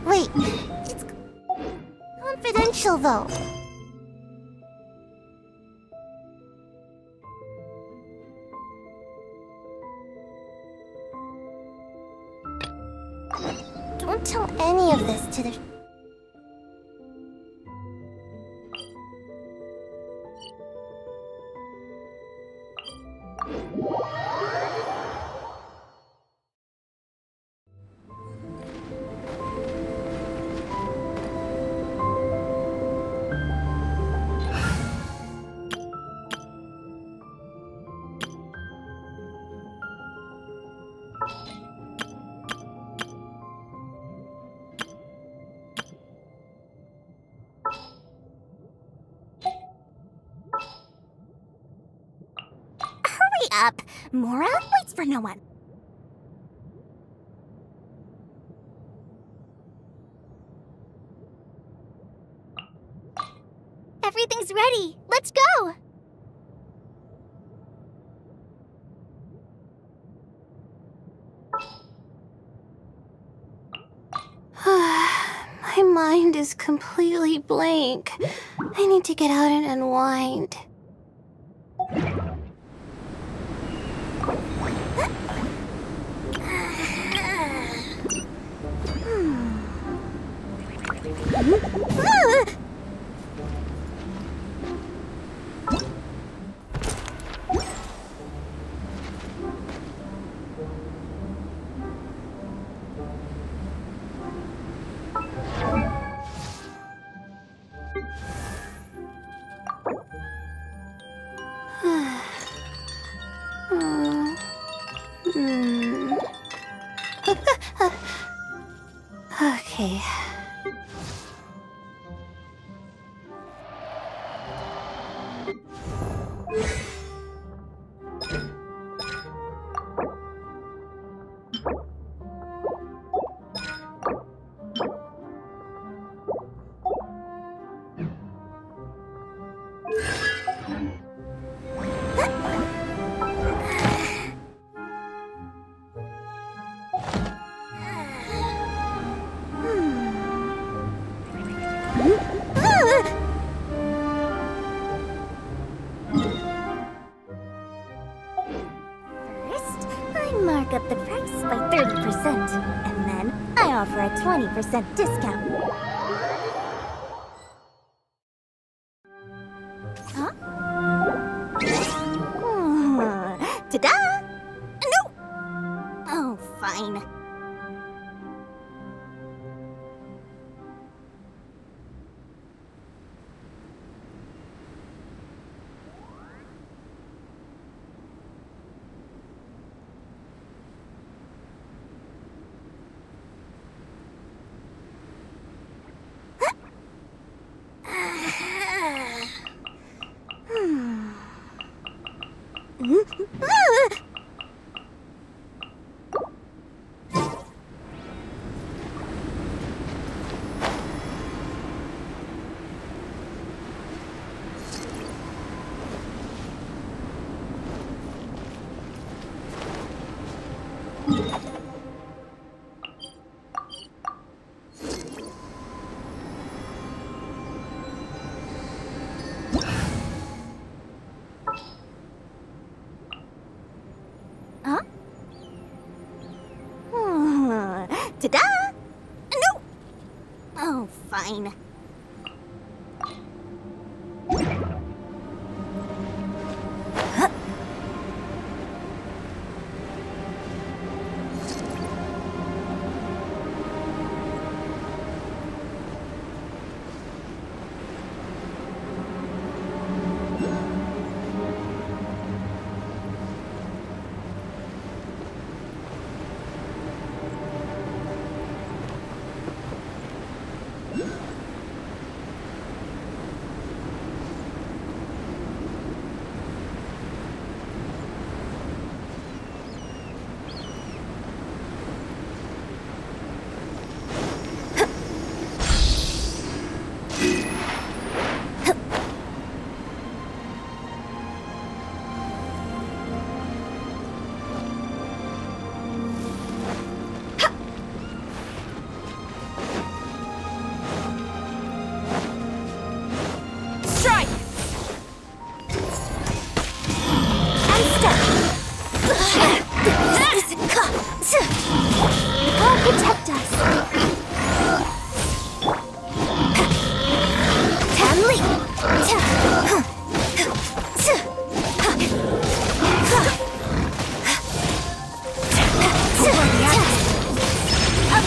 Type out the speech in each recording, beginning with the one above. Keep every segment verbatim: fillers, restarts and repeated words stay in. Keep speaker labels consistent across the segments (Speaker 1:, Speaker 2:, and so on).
Speaker 1: Wait, it's confidential though. Don't tell any of this to the...
Speaker 2: Up. Mora waits for no one. Everything's ready. Let's go.
Speaker 1: My mind is completely blank. I need to get out and unwind. Okay.
Speaker 2: Up the price by thirty percent, and then I offer a twenty percent discount. Huh? Hmm. Ta-da! No! Oh, fine. Ta-da! No! Oh, fine.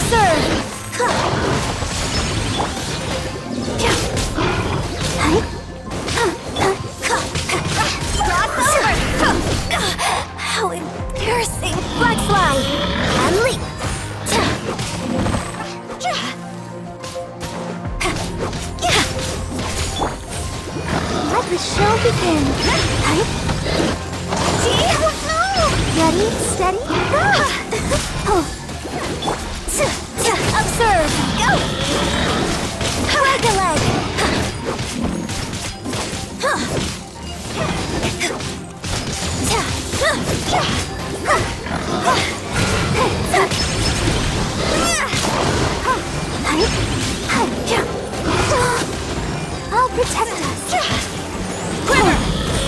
Speaker 2: Observe! How embarrassing! Black slide! And leap! Let the show begin! Ready, steady, go! Observe! Go! Break a leg! I'll protect us. Quiver!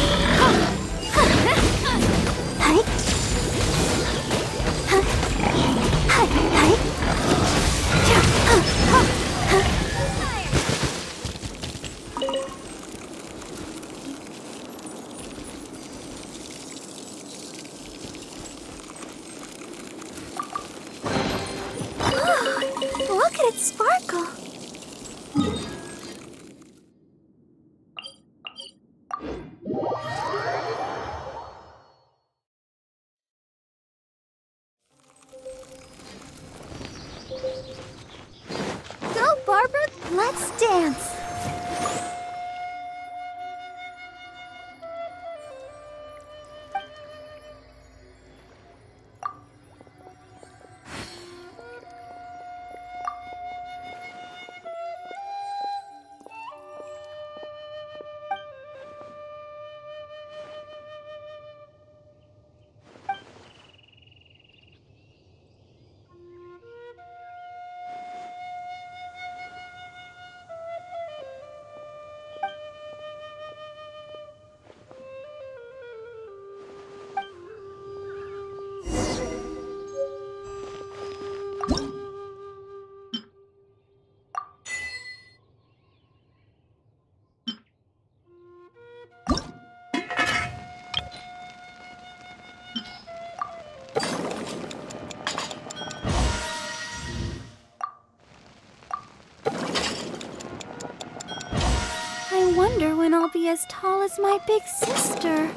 Speaker 2: Look at it sparkle. Go, Barbara, let's dance. I wonder when I'll be as tall as my big sister.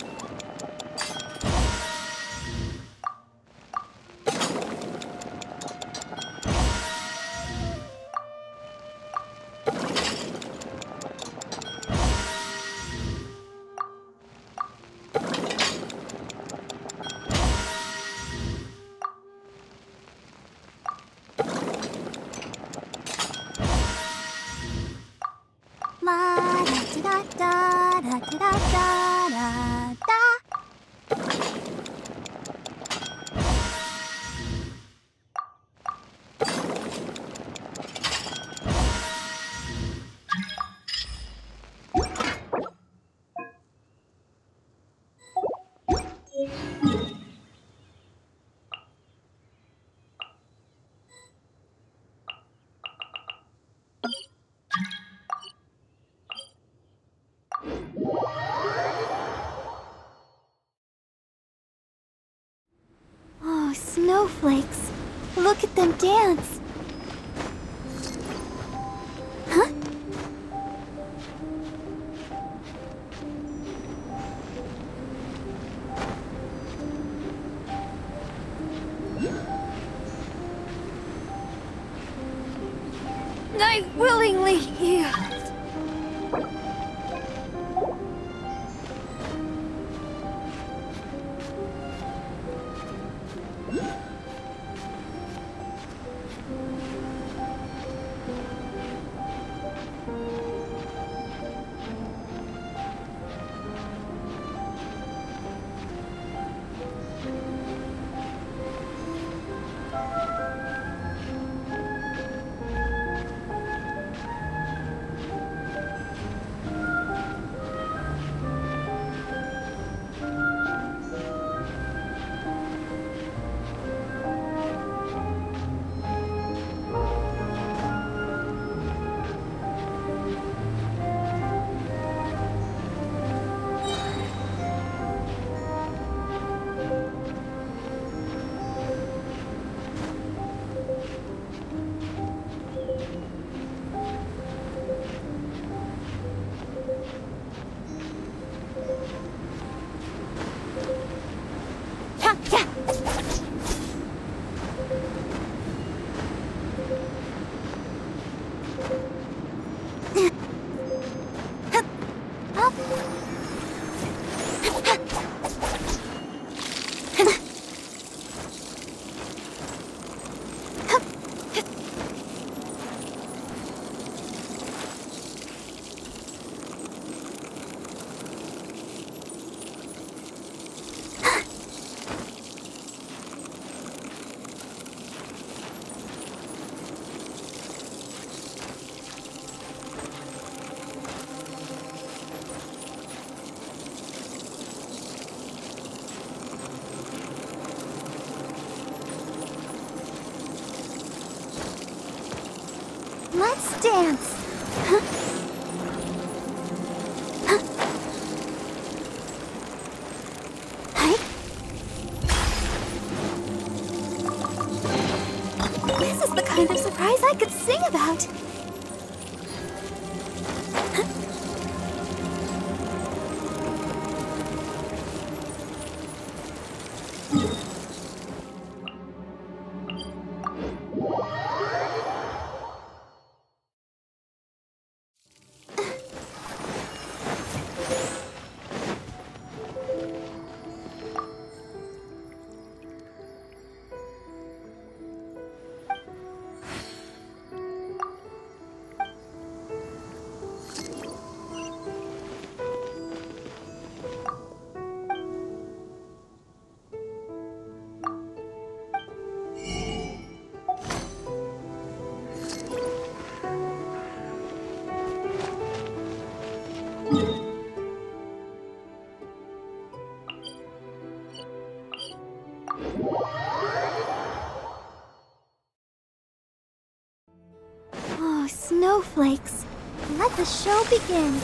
Speaker 2: La da da da da da da da da. Oh, snowflakes. Look at them dance. Huh? I willingly yield. Let's dance. Huh? Huh? Hi. This is the kind of surprise I could sing about. Oh, snowflakes. Let the show begin.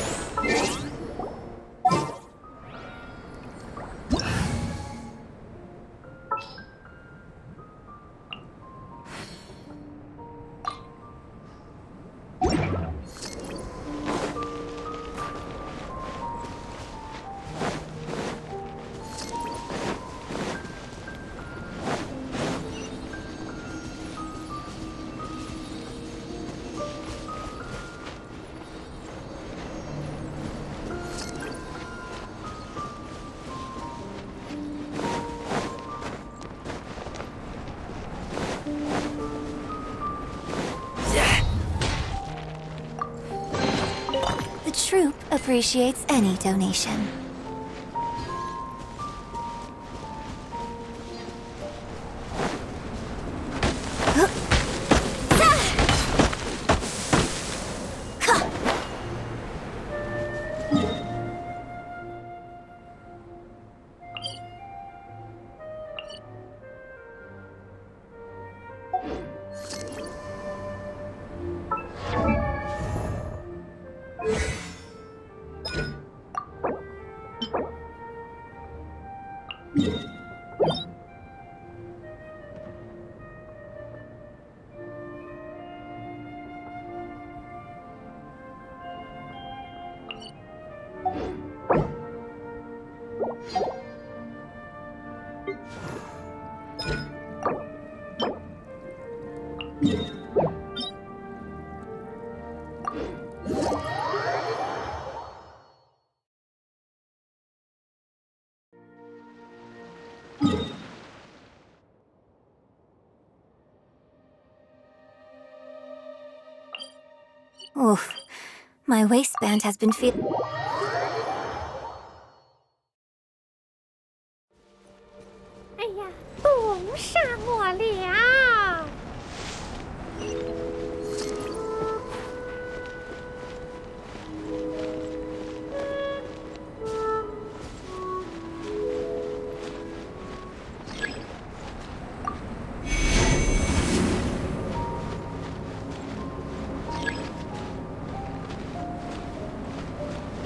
Speaker 2: The troupe appreciates any donation. Oof, my waistband has been feel-
Speaker 3: 哎呀，冬杀我了！
Speaker 2: 啊！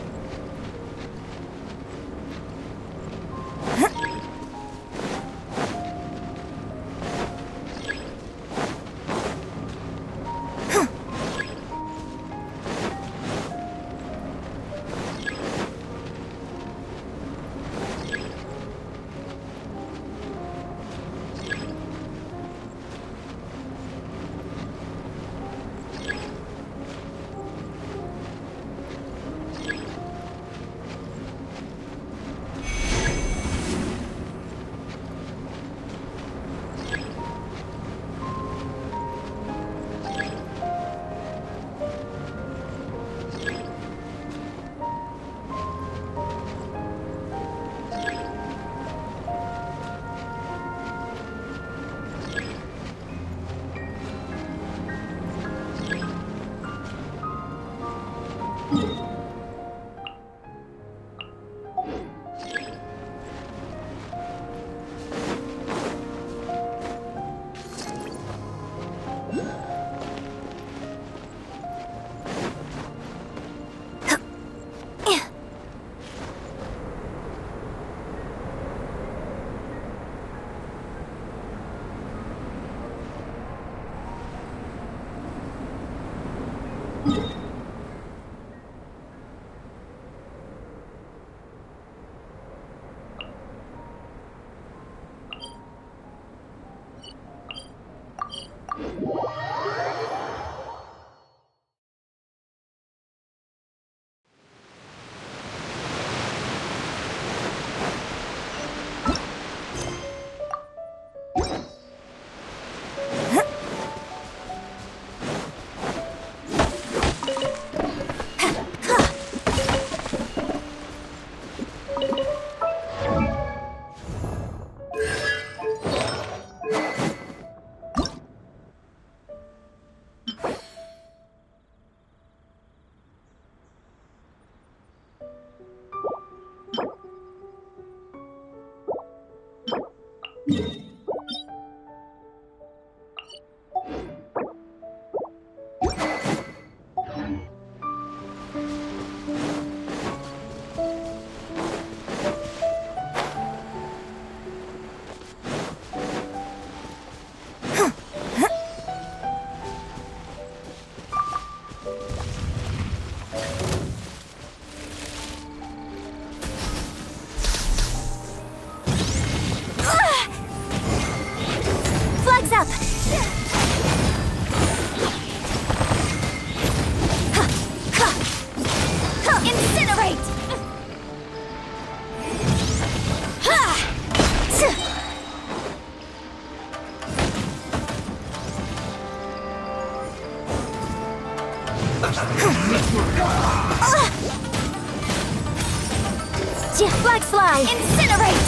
Speaker 2: Flag fly! Incinerate!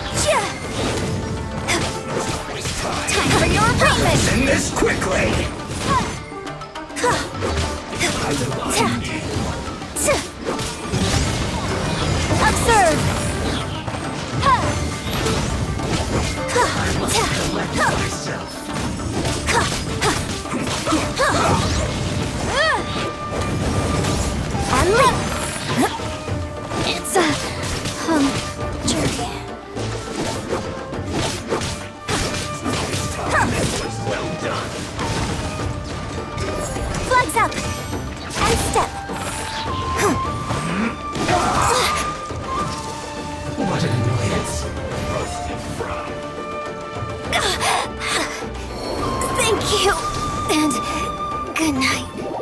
Speaker 2: Time for your appointment!
Speaker 4: Send this quickly!
Speaker 2: Observe! And leap! It's a um journey.
Speaker 4: Well done.
Speaker 2: Flags up! And step!
Speaker 4: What an annoyance. Roasted frog.
Speaker 2: Thank you! And good night.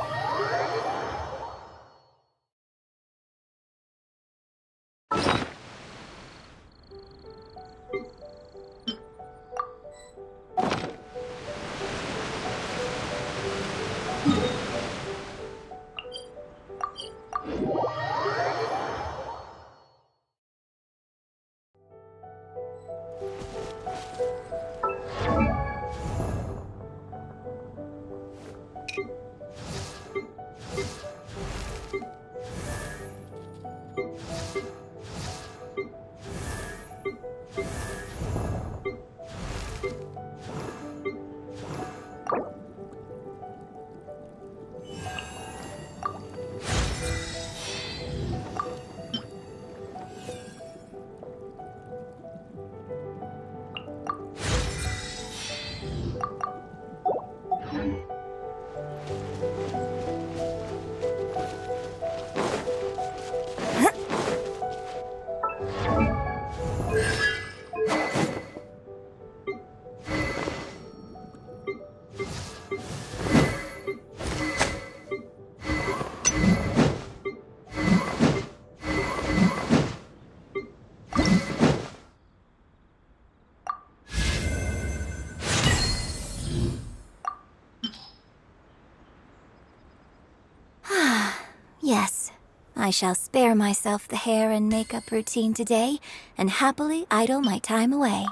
Speaker 2: Yes, I shall spare myself the hair and makeup routine today and happily idle my time away.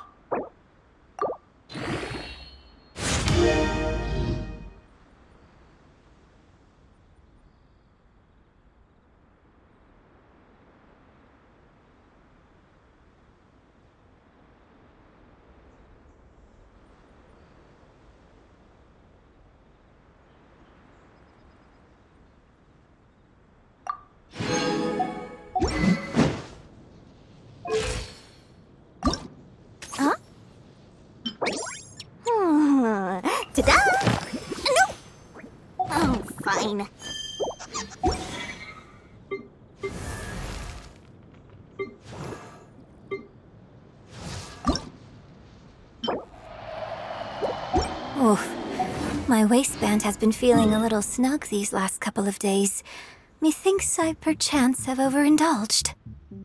Speaker 2: Ta-da! No! Oh, fine. My waistband has been feeling a little snug these last couple of days. Methinks I perchance have overindulged.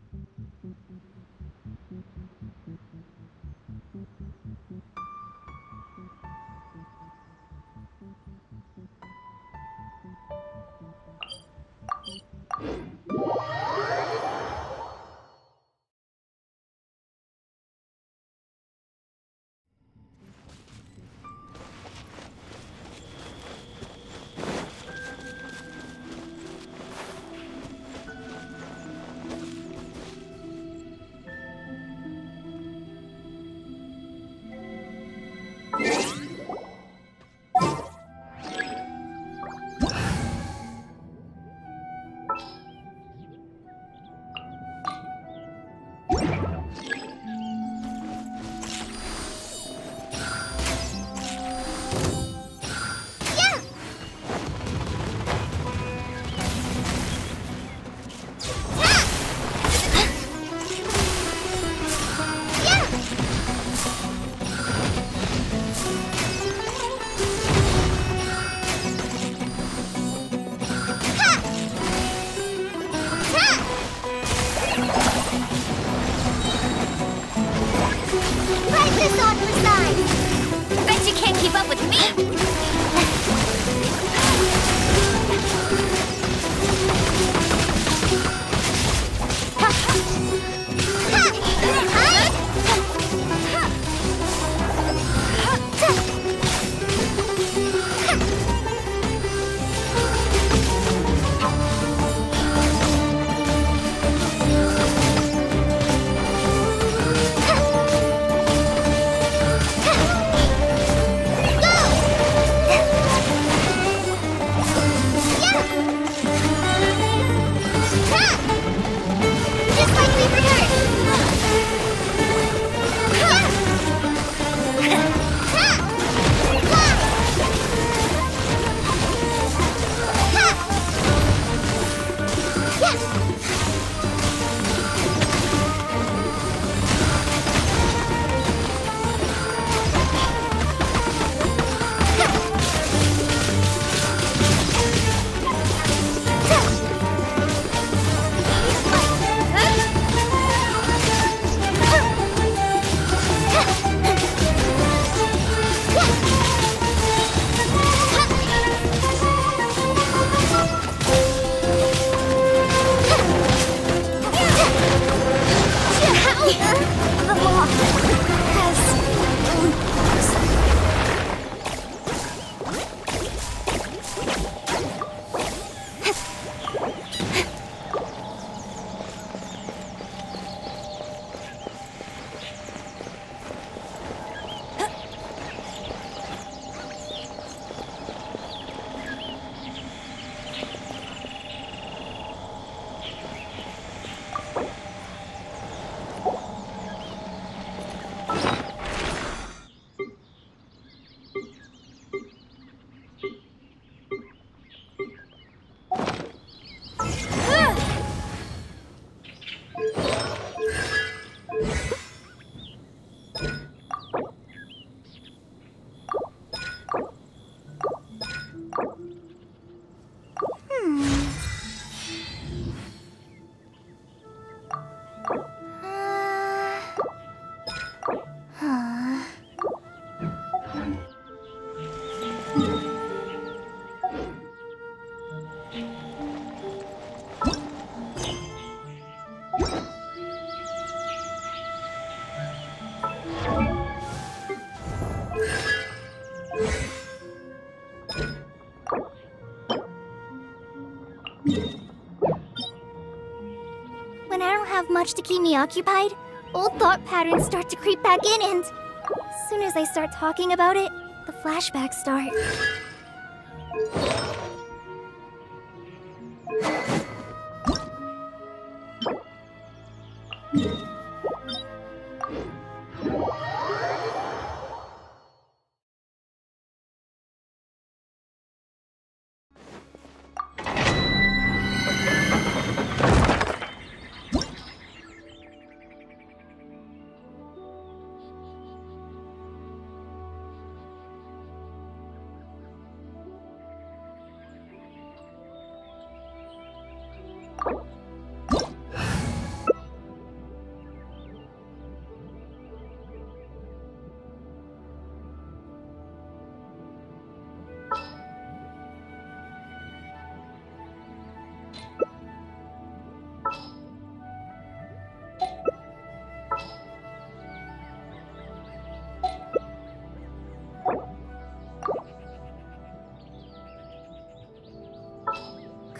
Speaker 3: When I don't have much to keep me occupied, old thought patterns start to creep back in, and as soon as I start talking about it, the flashbacks start.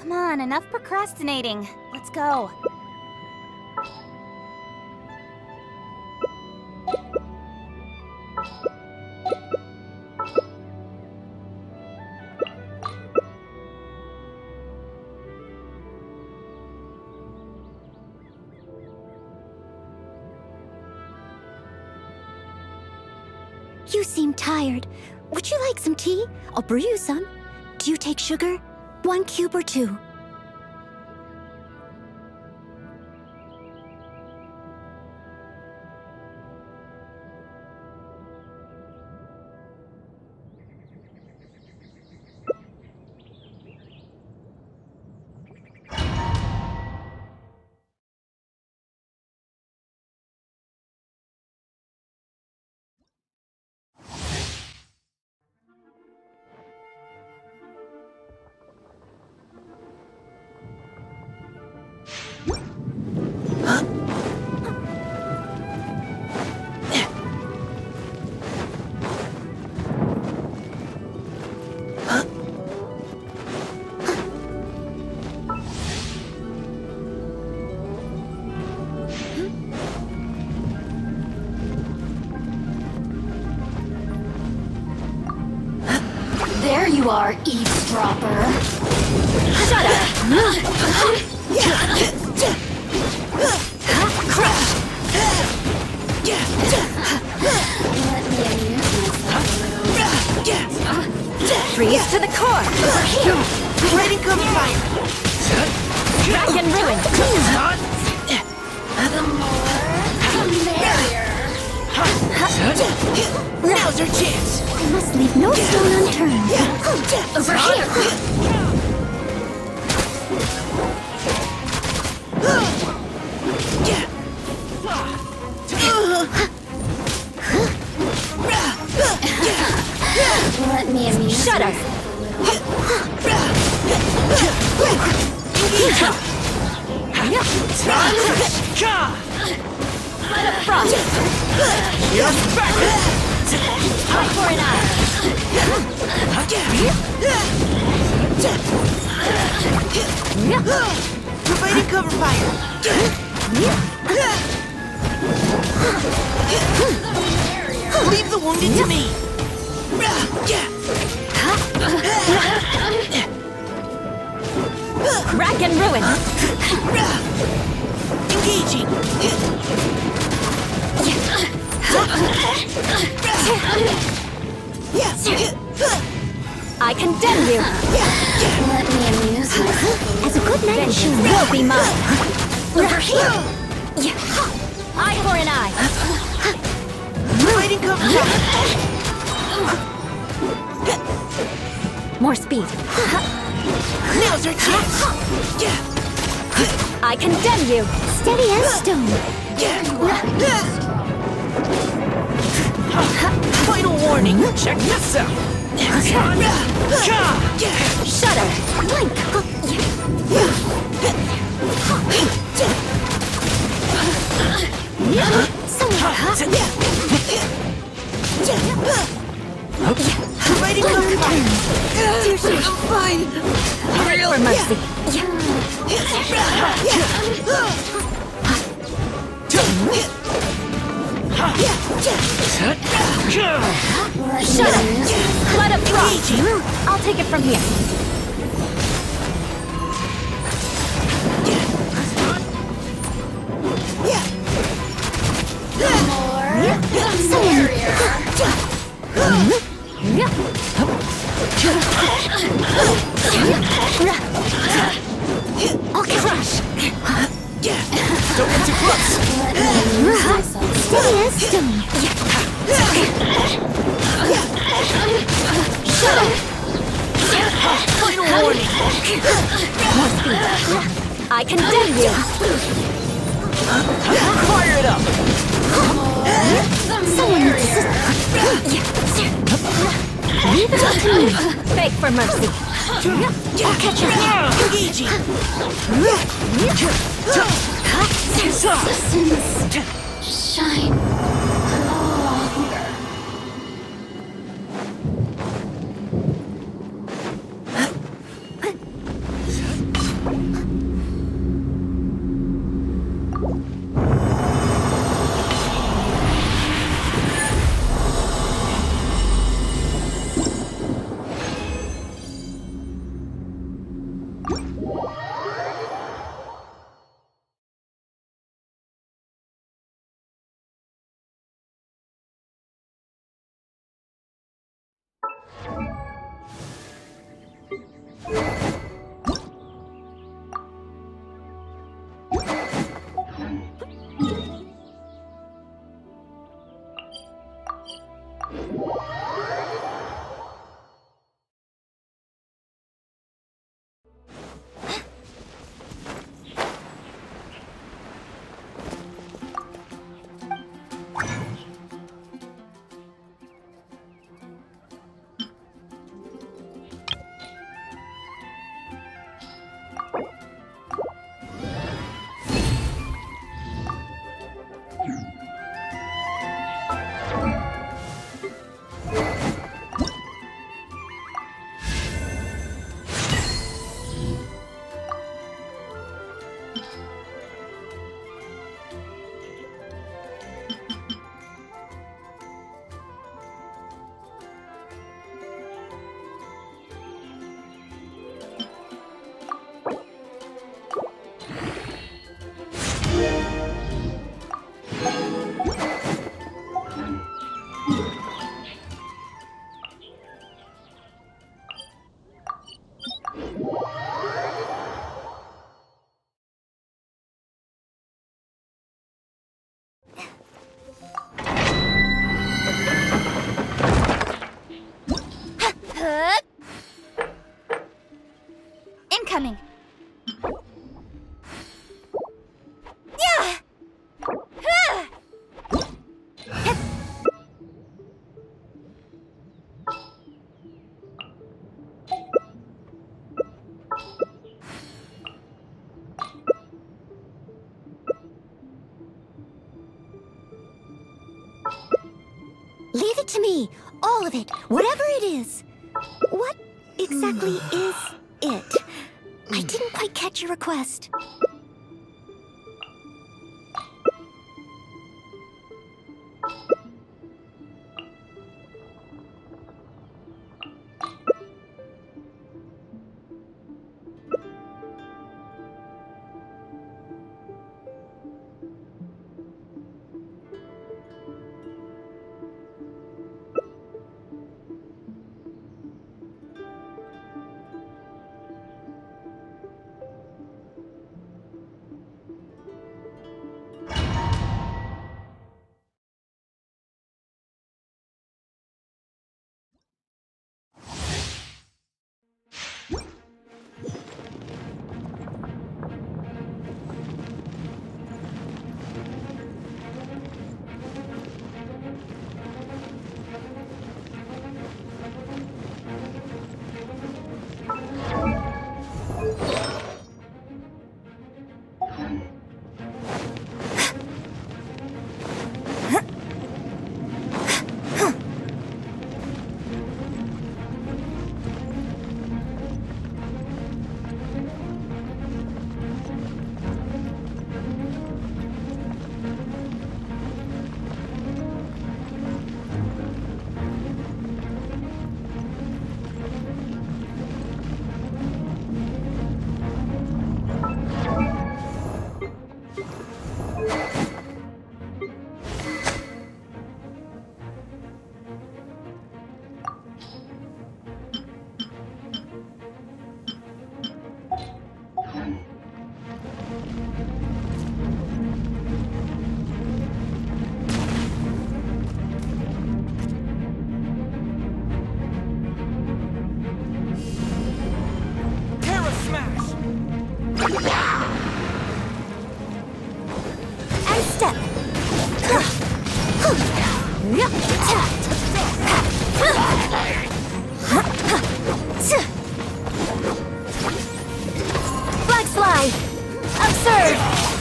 Speaker 3: Come on, enough procrastinating. Let's go.
Speaker 2: You seem tired. Would you like some tea? I'll brew you some. Do you take sugar? One cube or two?
Speaker 1: There you are, eavesdropper.
Speaker 2: Shut up! Crush! Freeze to the core!
Speaker 5: Lighting cover fire!
Speaker 2: Rack and ruin!
Speaker 1: The more, the merrier.
Speaker 5: Now's our chance!
Speaker 2: I must leave no stone unturned.
Speaker 1: Over here. Let me amuse
Speaker 2: Shut up! Frost!
Speaker 5: Here's back!
Speaker 2: Eye for an eye!
Speaker 5: Providing cover fire! Leave the wounded to me!
Speaker 2: Rack and ruin!
Speaker 5: Engaging!
Speaker 2: I condemn you!
Speaker 1: Let me amuse myself.
Speaker 2: As a good knight, vengeance will be mine! Over here! Eye for an eye!
Speaker 5: Providing cover fire!
Speaker 2: More speed!
Speaker 5: Now's our chance!
Speaker 2: I condemn you! Steady as stone!
Speaker 5: Final warning! Check this out!
Speaker 2: Shudder! Blink!
Speaker 5: Providing cover fire!
Speaker 2: Fine! For mercy! Shut up! Let it frost! I'll take it from here.
Speaker 1: The merrier.
Speaker 2: I'll crush!
Speaker 5: Don't get too close!
Speaker 1: Let me amuse myself.
Speaker 2: Steady as stone! Shut up!
Speaker 5: Final warning!
Speaker 2: I condemn you!
Speaker 5: Fire it up!
Speaker 1: The
Speaker 2: Someone
Speaker 1: merrier.
Speaker 2: Leave it up to me! Beg for mercy! I'll catch up!
Speaker 5: Engaging!
Speaker 1: Sins shine longer.
Speaker 3: Incoming. Yeah.
Speaker 2: Leave it to me. All of it. Whatever it is. What exactly is it? I didn't quite catch your request. Flag slide! Observe!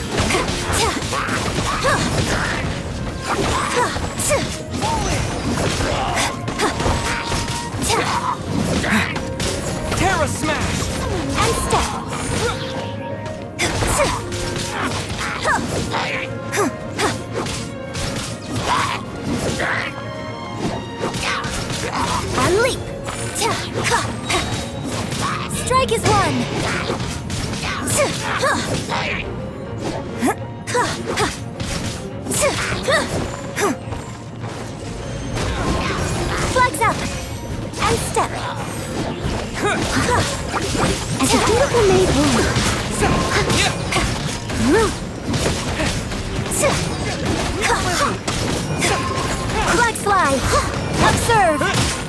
Speaker 5: Terra Smash!
Speaker 2: And step! And leap! Strike! strike is one! Flags up! And step! As a beautiful maid woman. Flag slide! Observe!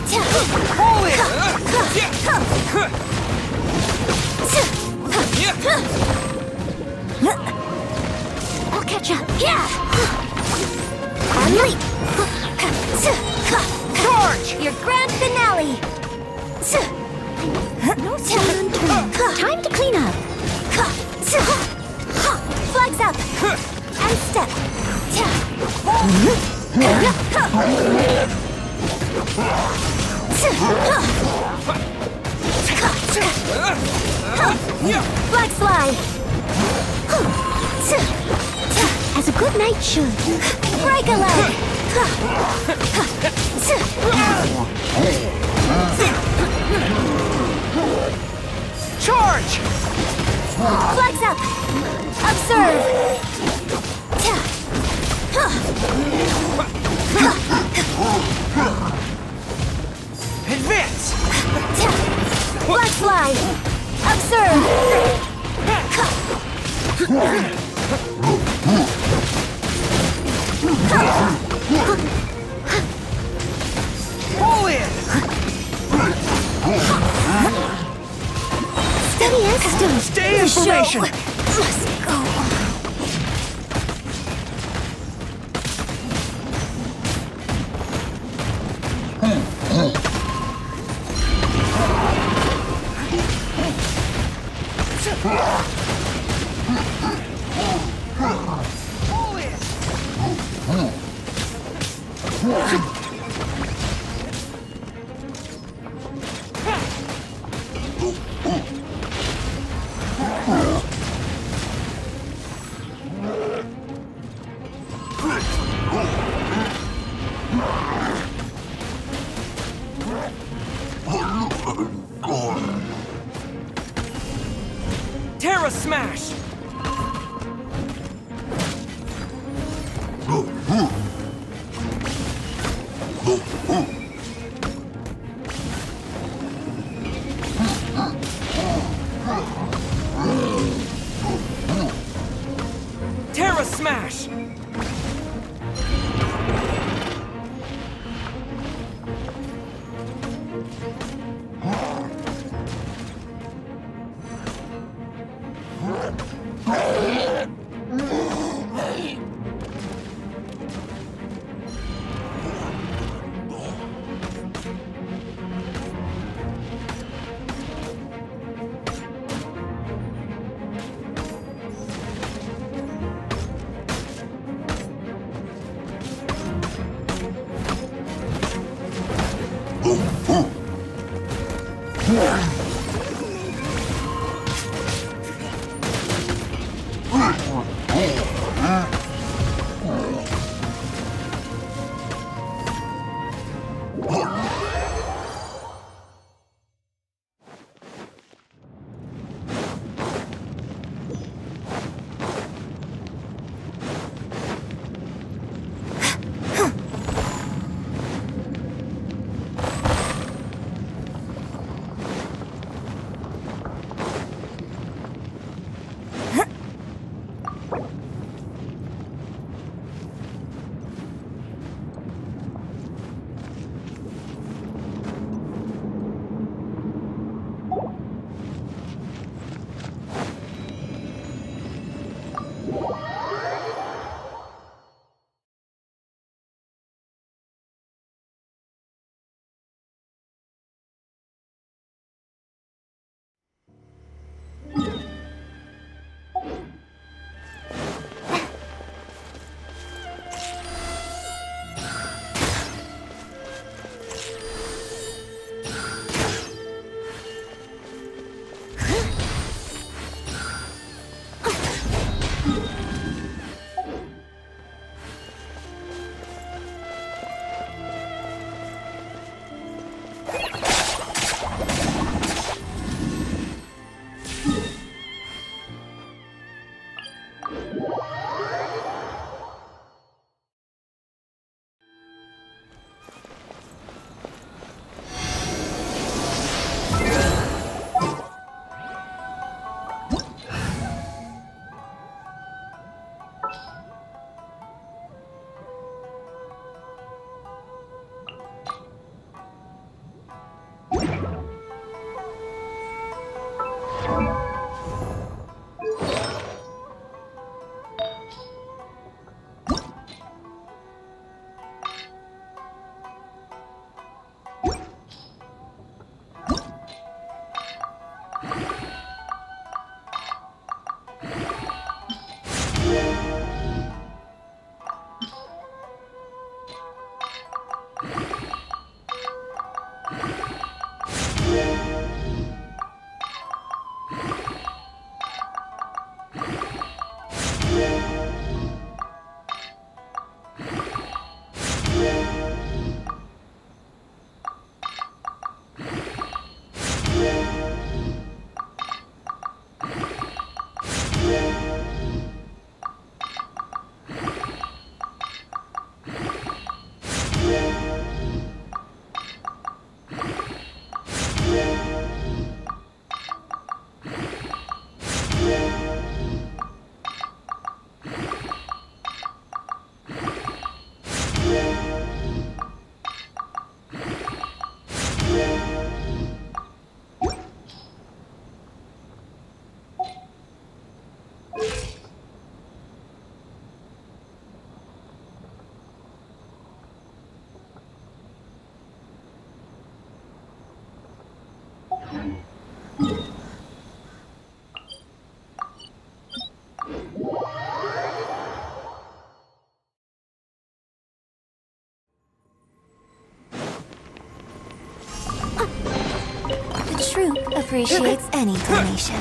Speaker 2: I'll catch up. Yeah! And leap! Charge! Your grand finale! No stone unturned. Time to clean up. Flags up! And step! Flag slide! As a good knight should. Break a leg!
Speaker 5: Charge!
Speaker 2: Flags up! Observe!
Speaker 5: Advance!
Speaker 2: Flag slide! Observe!
Speaker 5: Pull in!
Speaker 2: Steady as stone.
Speaker 5: Stay in formation!
Speaker 2: Must go.
Speaker 5: Terra Smash! Terra Smash!
Speaker 1: The troop appreciates any donation.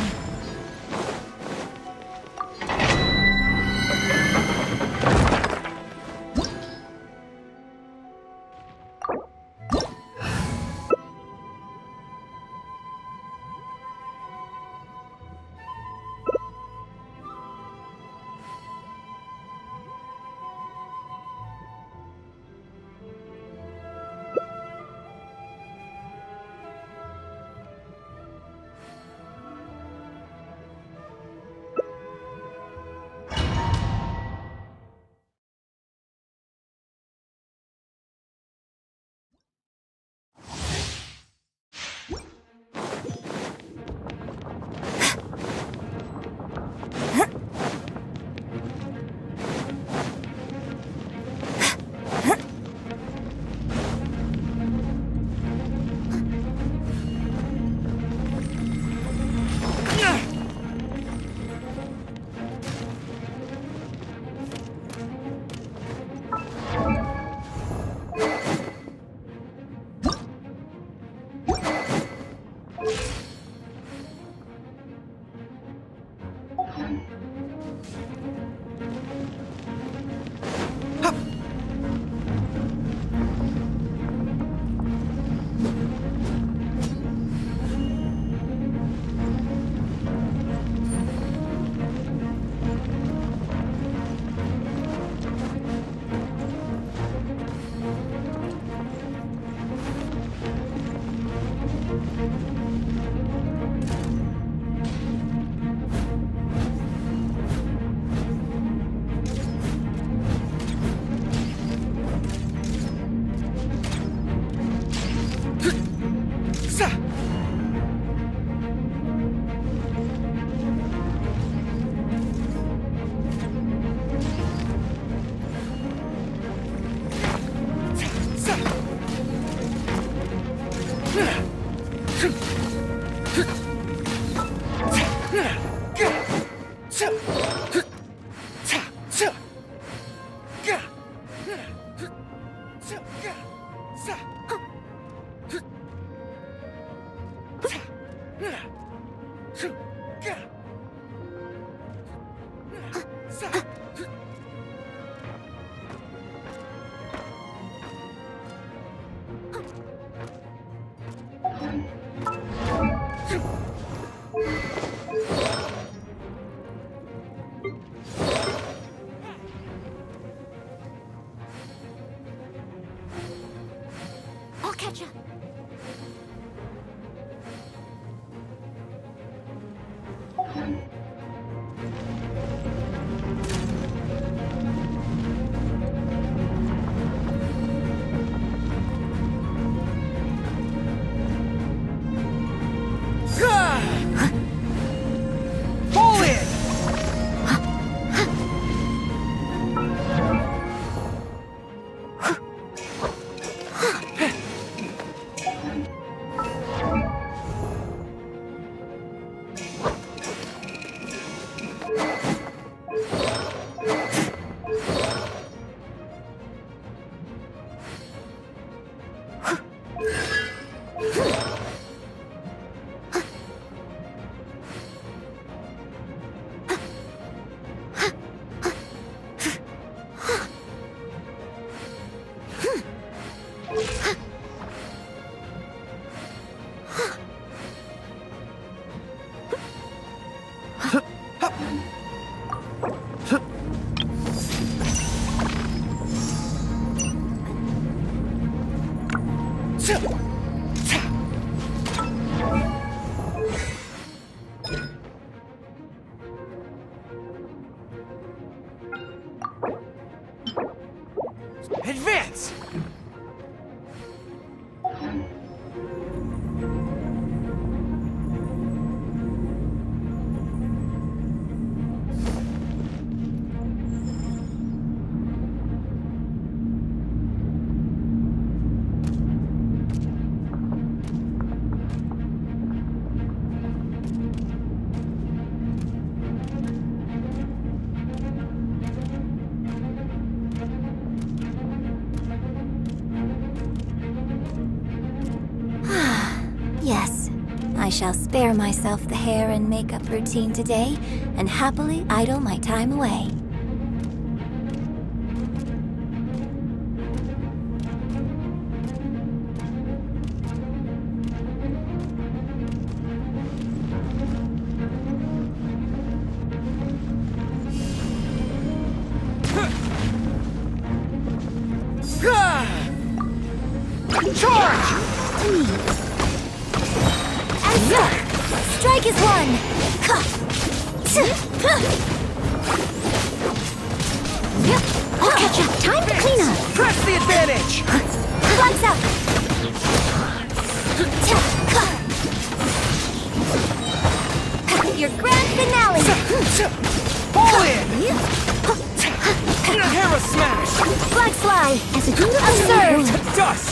Speaker 2: I'll catch up.
Speaker 5: Pull it!
Speaker 3: shall spare myself the hair and makeup routine today and happily idle my time away.
Speaker 5: Charge!
Speaker 3: Answer! Strike is one!
Speaker 2: I'll catch up. Time to clean up.
Speaker 5: Press the advantage!
Speaker 3: Flags up! Your grand finale!
Speaker 5: Fall in! Terra Smash!
Speaker 3: Flag fly!
Speaker 2: As a beautiful
Speaker 3: Observed!
Speaker 5: Dust!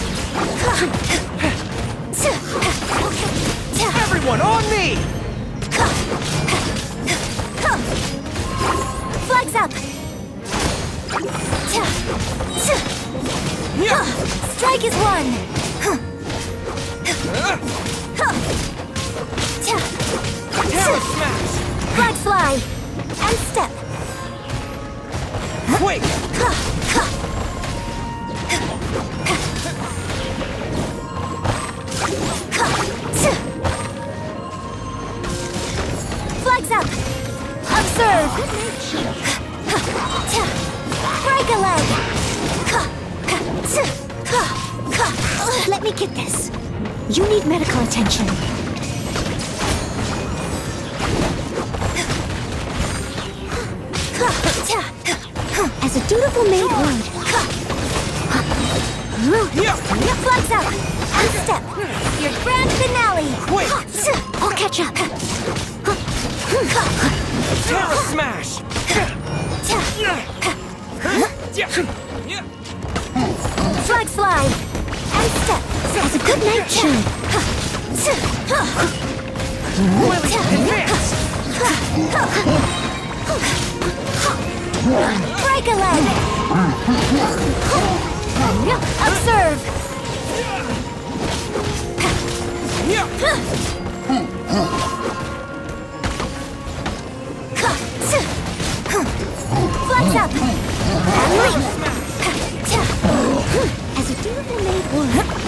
Speaker 5: Everyone on me!
Speaker 3: Flags up! Strike is one!
Speaker 5: Terra Smash!
Speaker 3: Flag fly! And step!
Speaker 5: Quake!
Speaker 3: Flags up! Observe! Break a leg!
Speaker 2: Let me get this. You need medical attention. As a dutiful maid would.
Speaker 3: Flags up! Unstep! Your grand finale!
Speaker 5: Quake!
Speaker 2: I'll catch up.
Speaker 5: Terra Smash!
Speaker 3: Flags fly! And step!
Speaker 2: As a good night should.
Speaker 5: Advance!
Speaker 3: Break a leg! Observe! Flags up! And leap!
Speaker 2: As a dutiful maid would.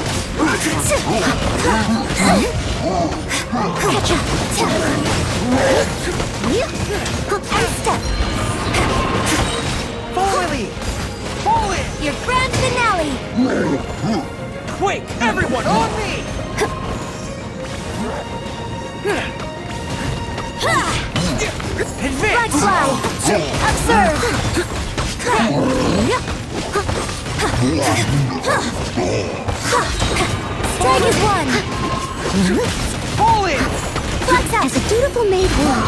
Speaker 2: Catch up.
Speaker 3: And step!
Speaker 5: Finally! Fall in!
Speaker 3: Your grand finale!
Speaker 5: Quake! Everyone on me!
Speaker 3: Flag
Speaker 5: Advance!
Speaker 3: fly! Observe! Strike is one!
Speaker 5: Fall in!
Speaker 3: Flags up!
Speaker 2: As a dutiful maid would.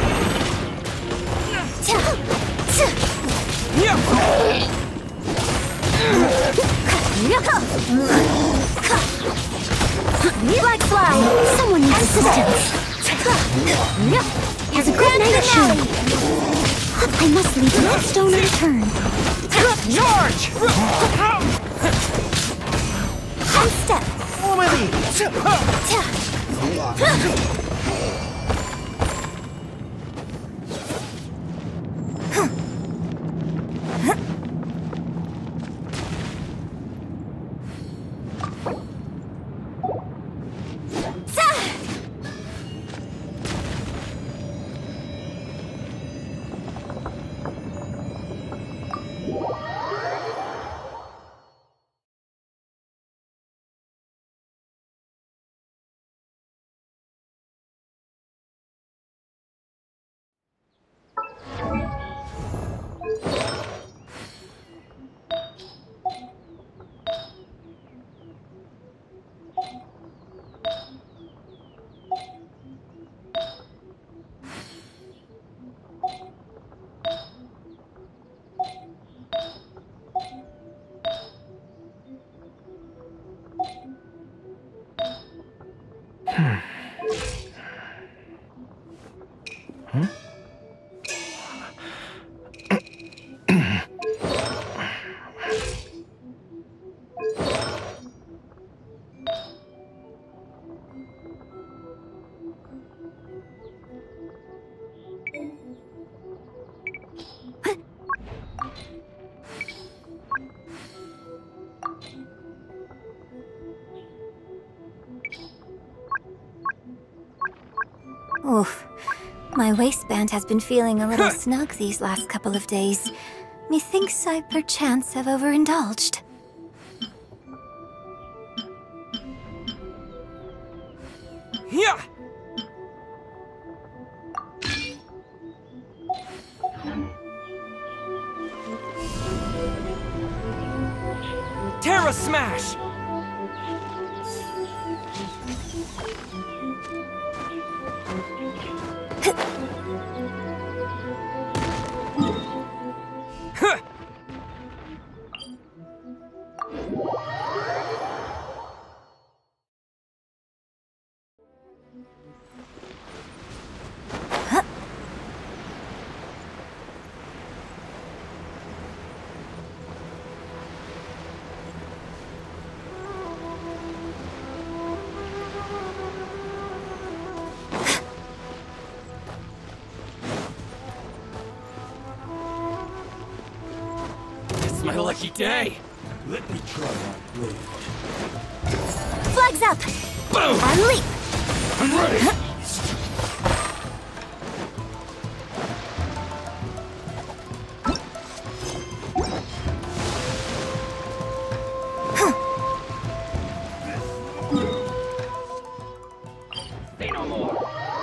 Speaker 3: Flag fly!
Speaker 2: Someone needs assistance. As a good
Speaker 3: Grand
Speaker 2: night
Speaker 3: finale!
Speaker 2: should. I must leave no stone unturned.
Speaker 5: Charge!
Speaker 3: And step!
Speaker 5: Formally!
Speaker 1: Oof. My waistband has been feeling a little snug these last couple of days. Methinks I perchance have overindulged.
Speaker 5: Yeah! Terra Smash! Huh! It's my lucky day!
Speaker 4: Let me try my blade.
Speaker 2: Flags up!
Speaker 5: Boom!
Speaker 2: And leap!
Speaker 4: I'm ready!
Speaker 5: Say no more!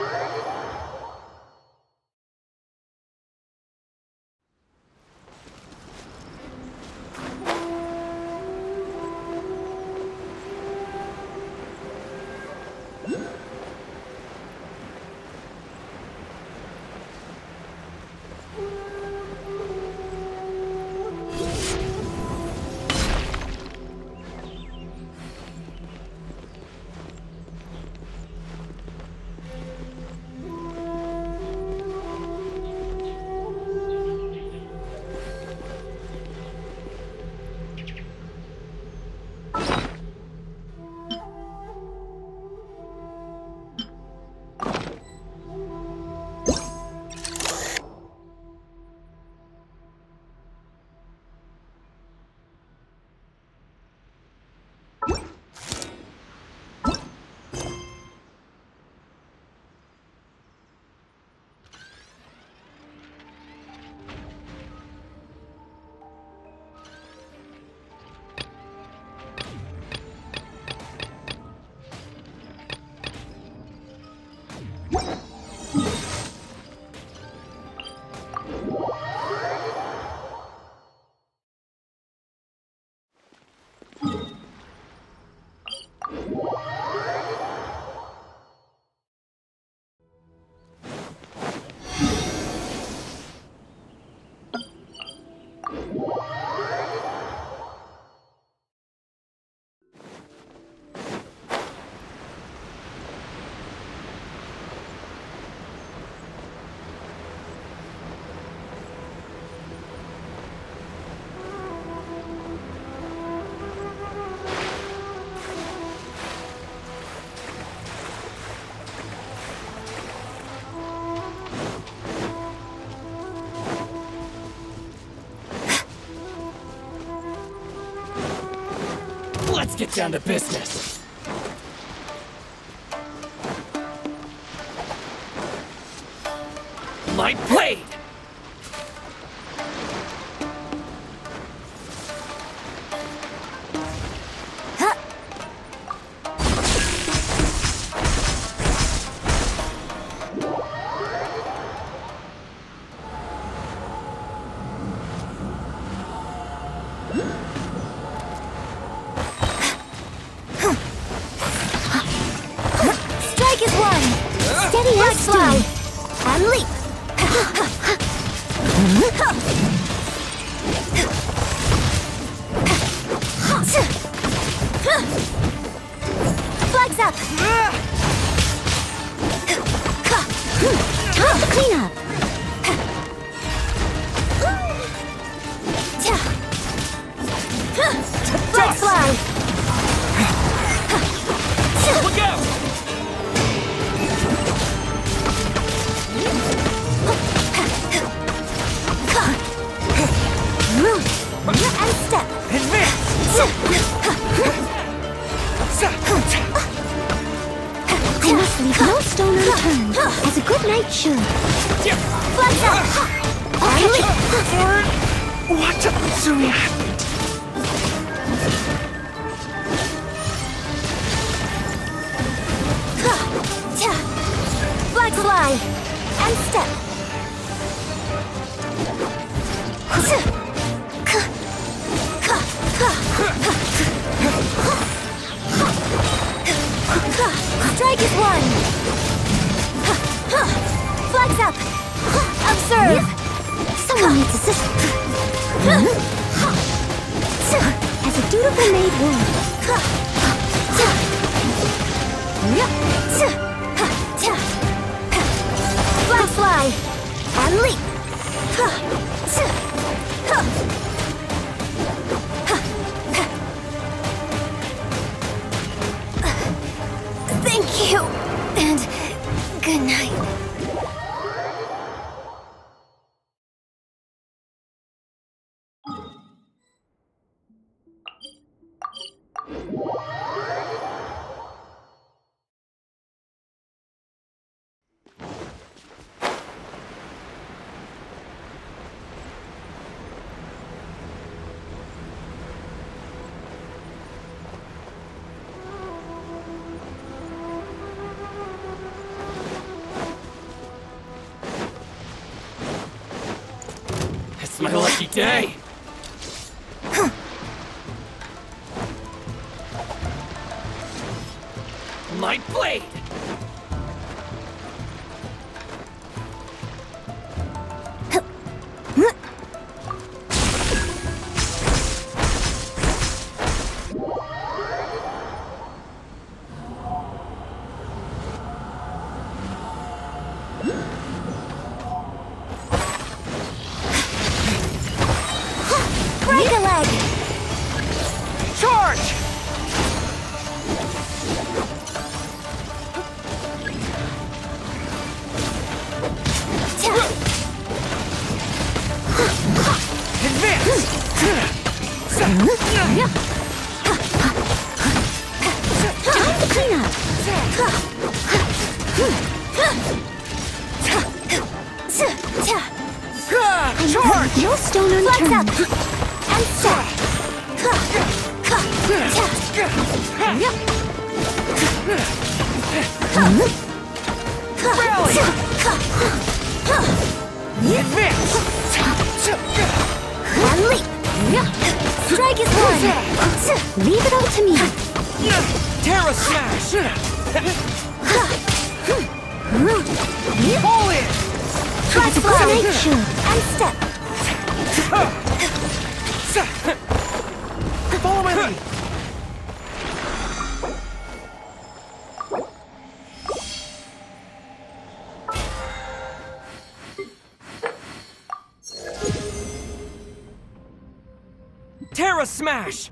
Speaker 5: Let's get down to business. Light blade!
Speaker 2: Strike is one! Steady as slide! And leap! Flags up! Time to clean up! Flag slide!
Speaker 5: Look out!
Speaker 2: And step!
Speaker 5: Advance!
Speaker 2: I must leave no stone unturned. As a good knight should.
Speaker 3: Flex up!
Speaker 5: What just happened?
Speaker 3: Flag fly! And step! Strike is one! Flags up! Observe!
Speaker 2: Someone needs assistance. As a dutiful maid would.
Speaker 3: Flag fly! And leap! Thank you! And good night.
Speaker 5: It's my lucky day! My blade!
Speaker 3: Break a leg!
Speaker 5: Charge! Advance!
Speaker 2: Time to clean up.
Speaker 5: Charge!
Speaker 2: No stone
Speaker 3: Flex up!
Speaker 2: unturned.
Speaker 3: And step!
Speaker 5: Rally! Advance!
Speaker 3: And leap! Strike is one!
Speaker 2: Leave it all to me.
Speaker 5: Terra Smash! All in!
Speaker 3: Flag
Speaker 2: As a good
Speaker 3: fly!
Speaker 2: knight should.
Speaker 3: And step!
Speaker 5: Follow my lead! Terra Smash!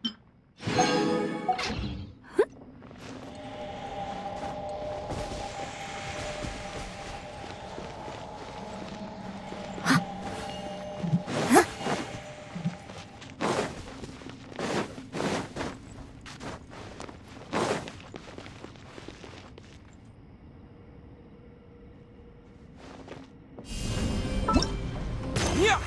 Speaker 5: Yeah!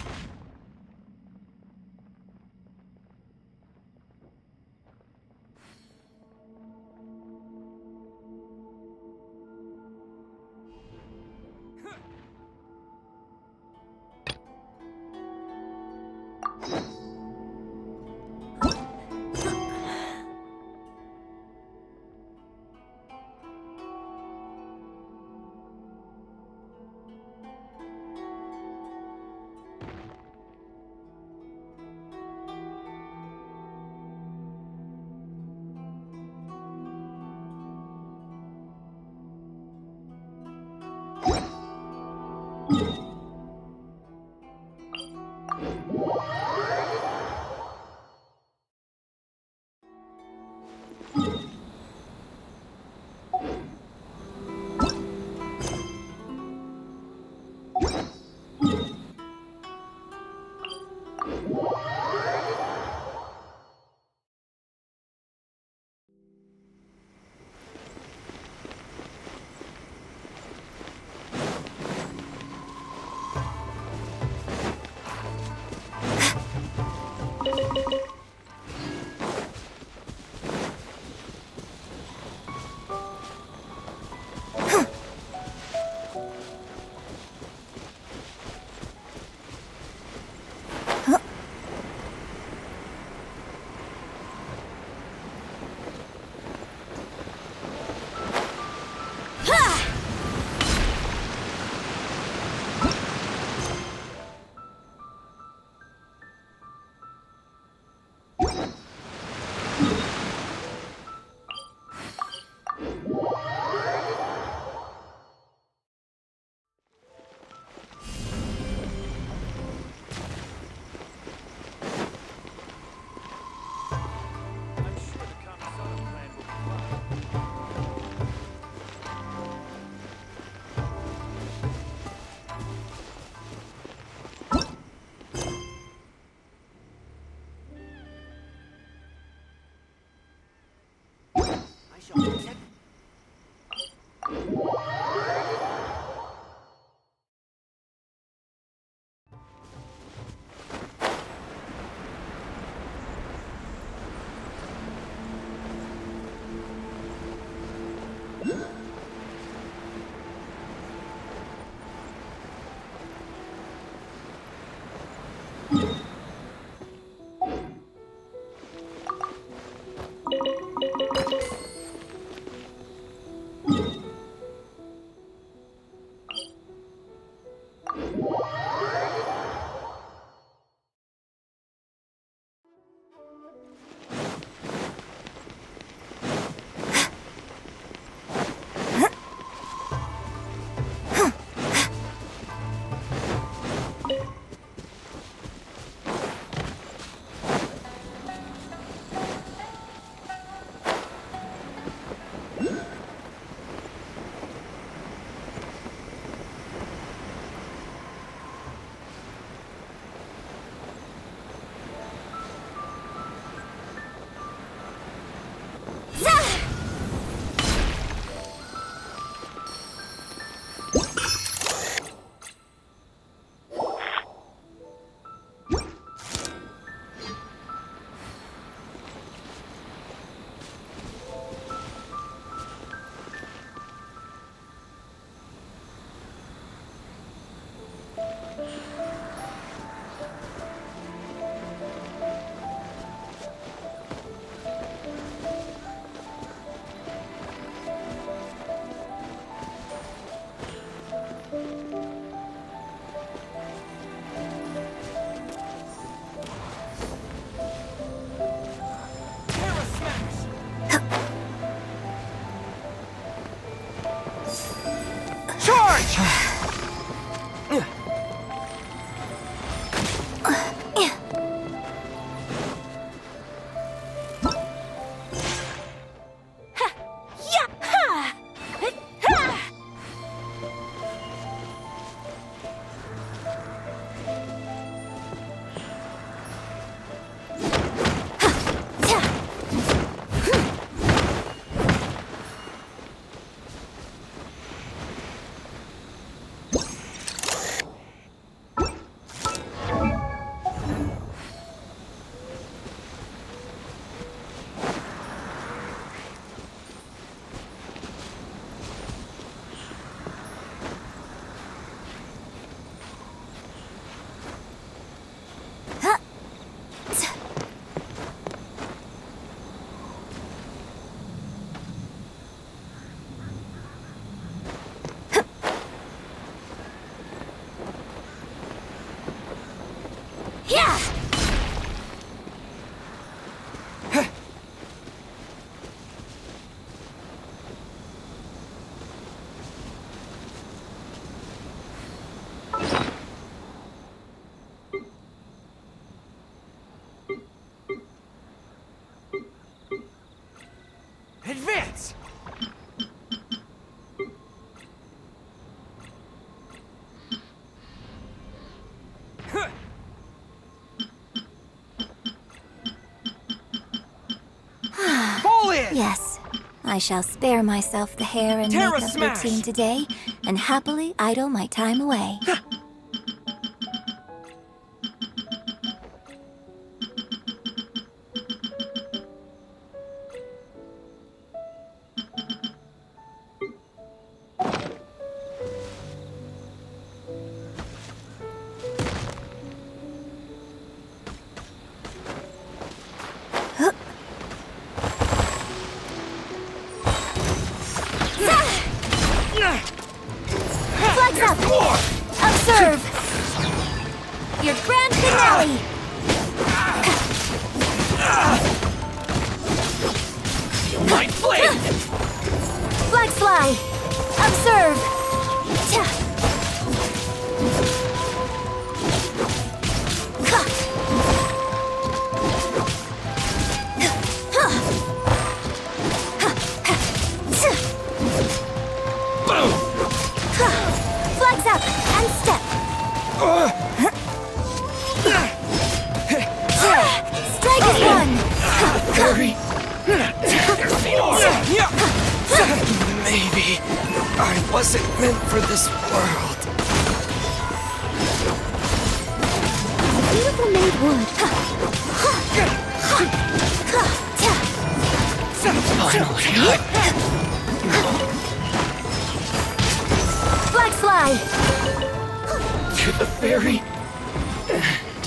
Speaker 5: Advance! Fall in!
Speaker 1: Yes, I shall spare myself the hair and
Speaker 5: Terra
Speaker 1: makeup
Speaker 5: Smash!
Speaker 1: routine today, and happily idle my time away. Flags up! Observe! Your grand finale!
Speaker 5: My blade!
Speaker 1: Flag fly! Observe! Flags up and step! Strike is one!
Speaker 5: Hurry! There's more!
Speaker 2: world. Beautiful made wood.
Speaker 5: Finally.
Speaker 2: Flag fly.
Speaker 5: To the very end.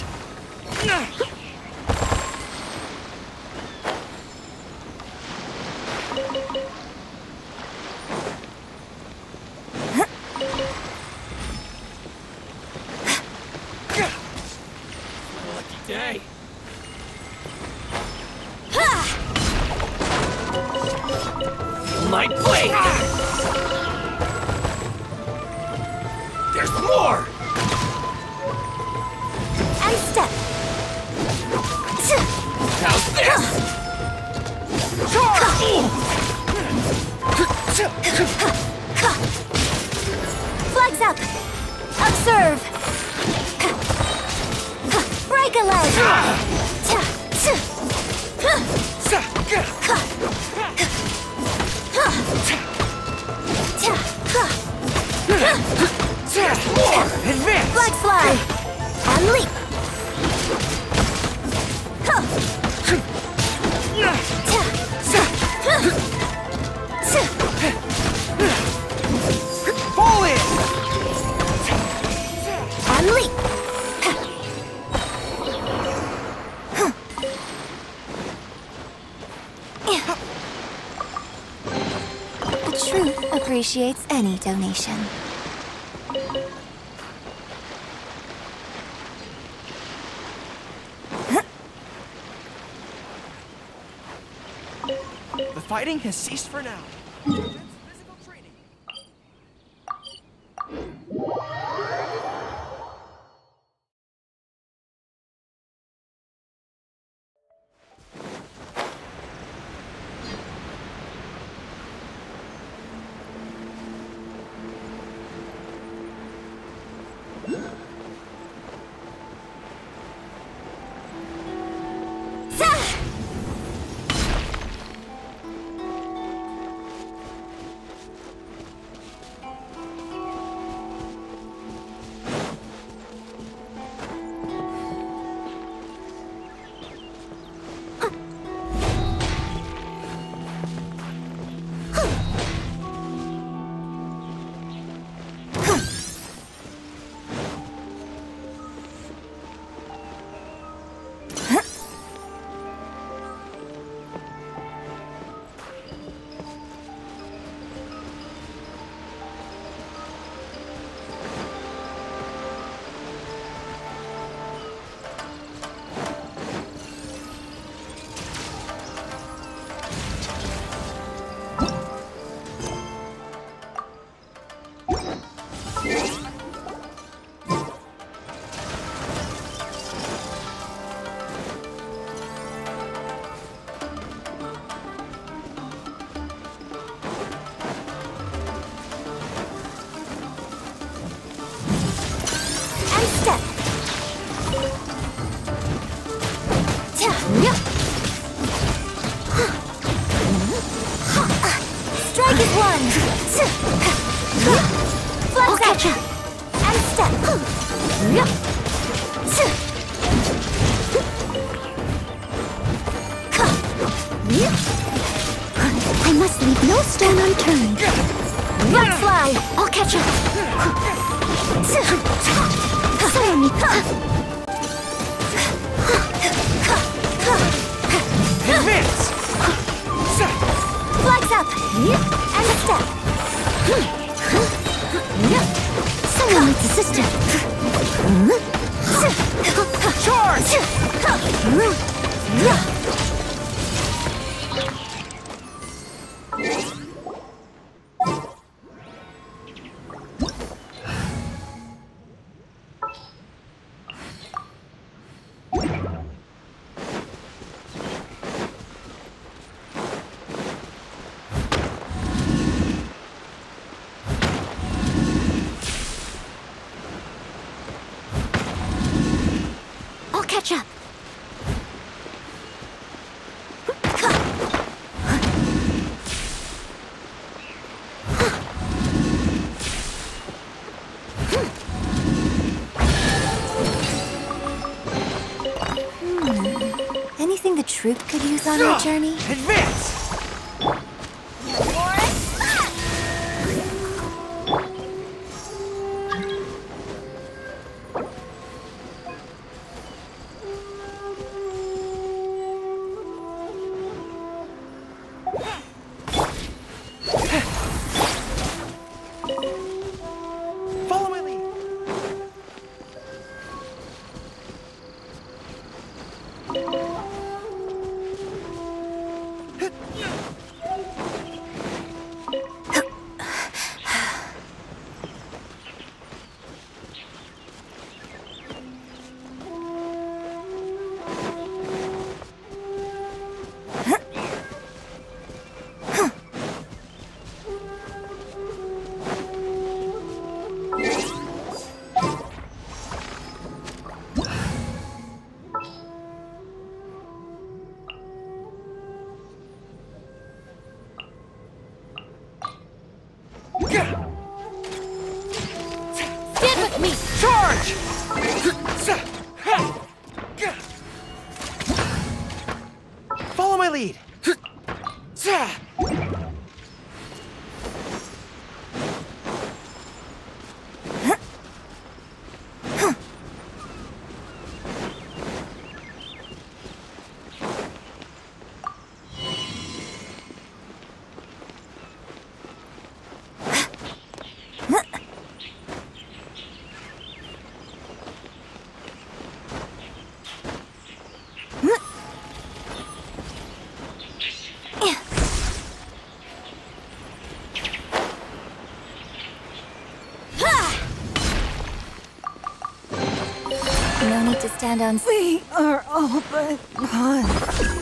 Speaker 5: Lucky day. My blade! There's more!
Speaker 2: And step.
Speaker 5: How's this? Charge!
Speaker 2: Flags up. Observe. Break a leg.
Speaker 5: More! Advance!
Speaker 2: Flag fly. And leap.
Speaker 5: Fall in!
Speaker 2: And leap.
Speaker 1: The truth appreciates any donation.
Speaker 5: The fighting has ceased for now. Physical training.
Speaker 2: Strike is one. Flags catch up. And step. I must leave no stone unturned. Rock fly. I'll catch up. Follow me.
Speaker 5: Advance!
Speaker 2: Flags up. And a step. Someone needs a sister.
Speaker 5: Charge!
Speaker 2: I'll catch up.
Speaker 1: troop could use on our journey?
Speaker 5: Advance! Follow my lead.
Speaker 2: Stand with me!
Speaker 5: Charge! Follow my lead.
Speaker 1: No need to stand on.
Speaker 6: We are all but one.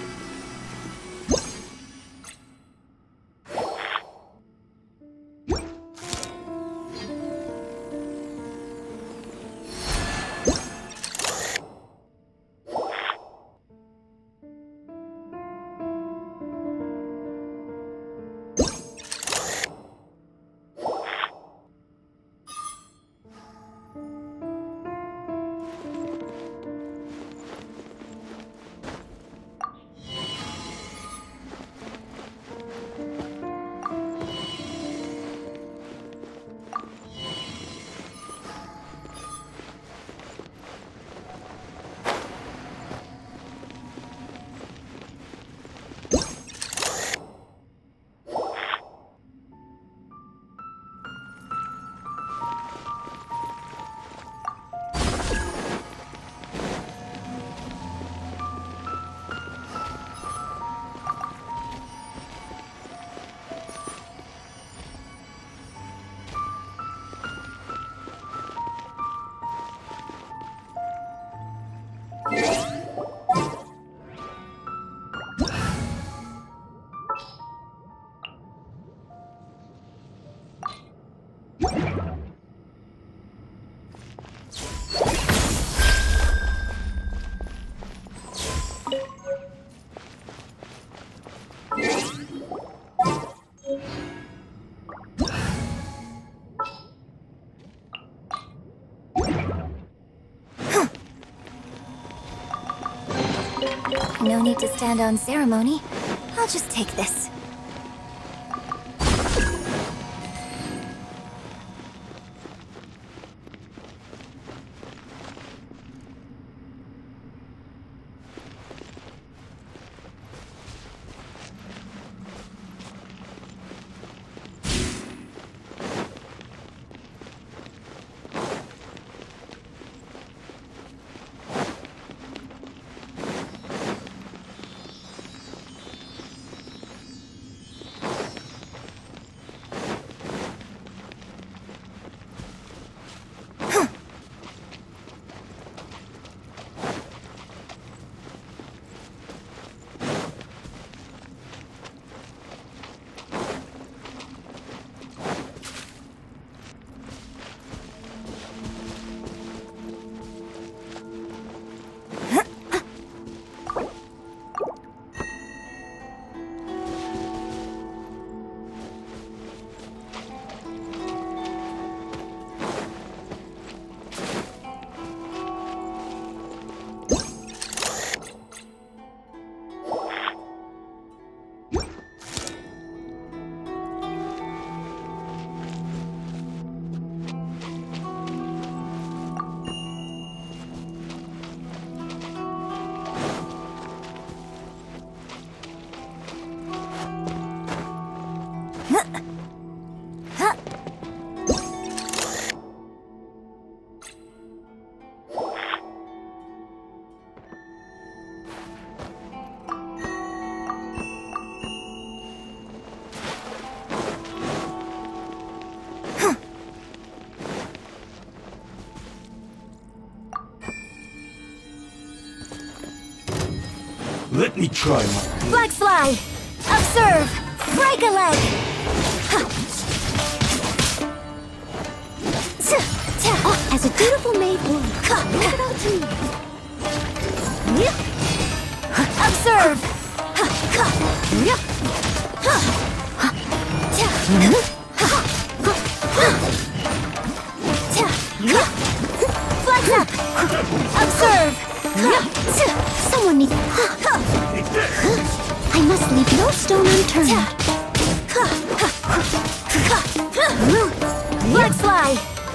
Speaker 1: No need to stand on ceremony. I'll just take this.
Speaker 4: Let me try my...
Speaker 1: Flag fly! Observe! Break a leg!
Speaker 2: Oh, as a dutiful maid would. Leave it all to me.
Speaker 1: Observe! Flex up! Observe!
Speaker 2: Someone needs... I must leave no stone unturned.
Speaker 1: Flex fly!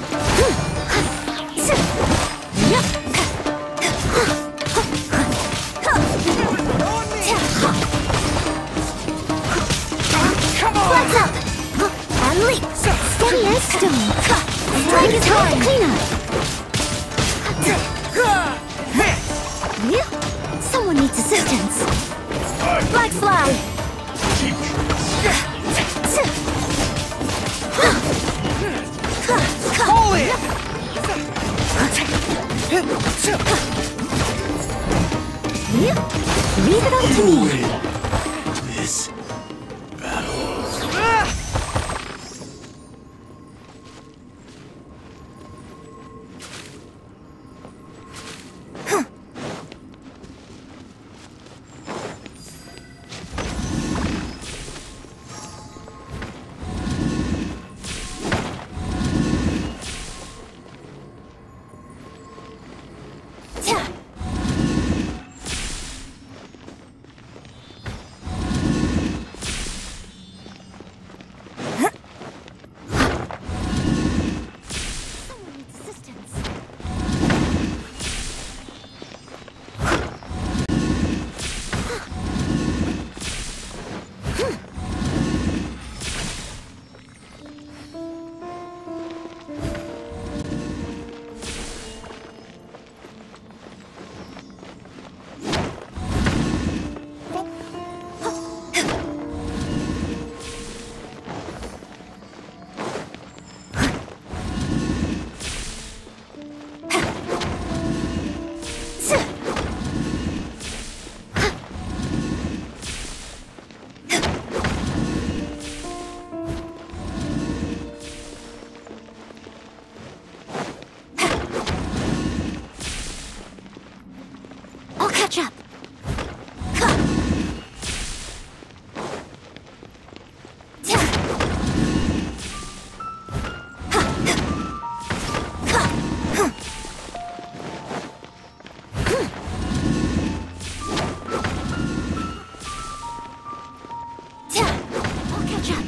Speaker 1: Flex up! And leap!
Speaker 2: Steady as stone.
Speaker 1: Strike is hard!
Speaker 2: Clean up. Someone needs assistance.
Speaker 1: Flex fly!
Speaker 5: Hold it!
Speaker 2: Leave it up to me.
Speaker 4: This battle.
Speaker 2: Someone needs assistance. I'll catch up. I'll catch up.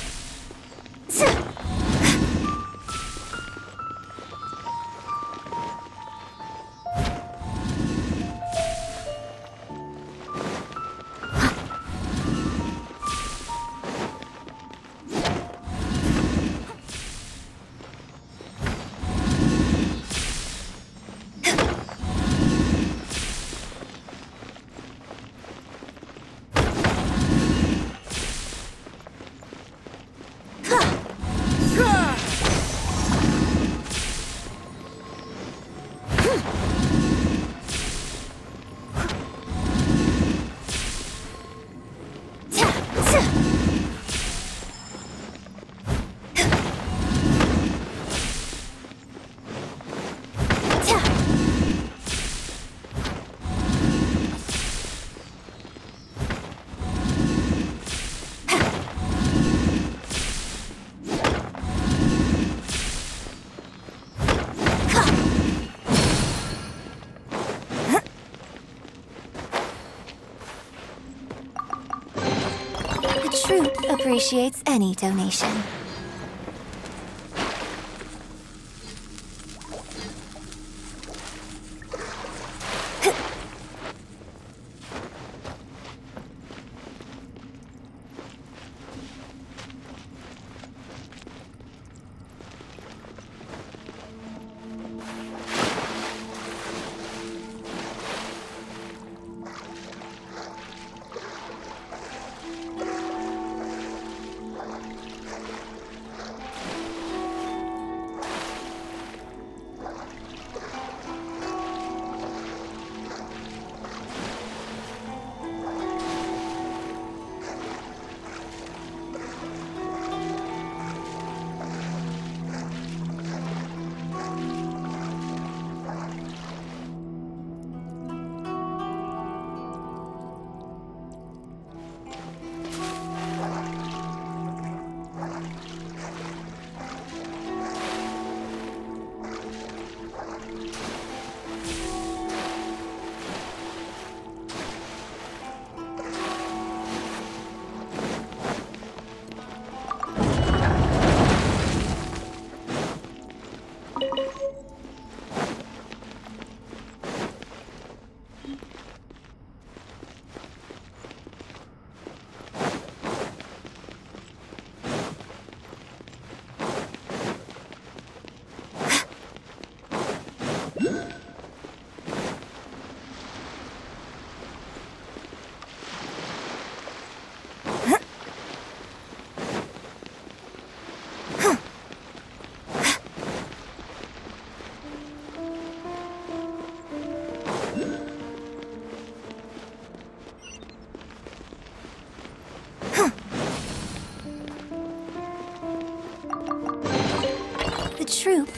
Speaker 1: The troupe appreciates any donation.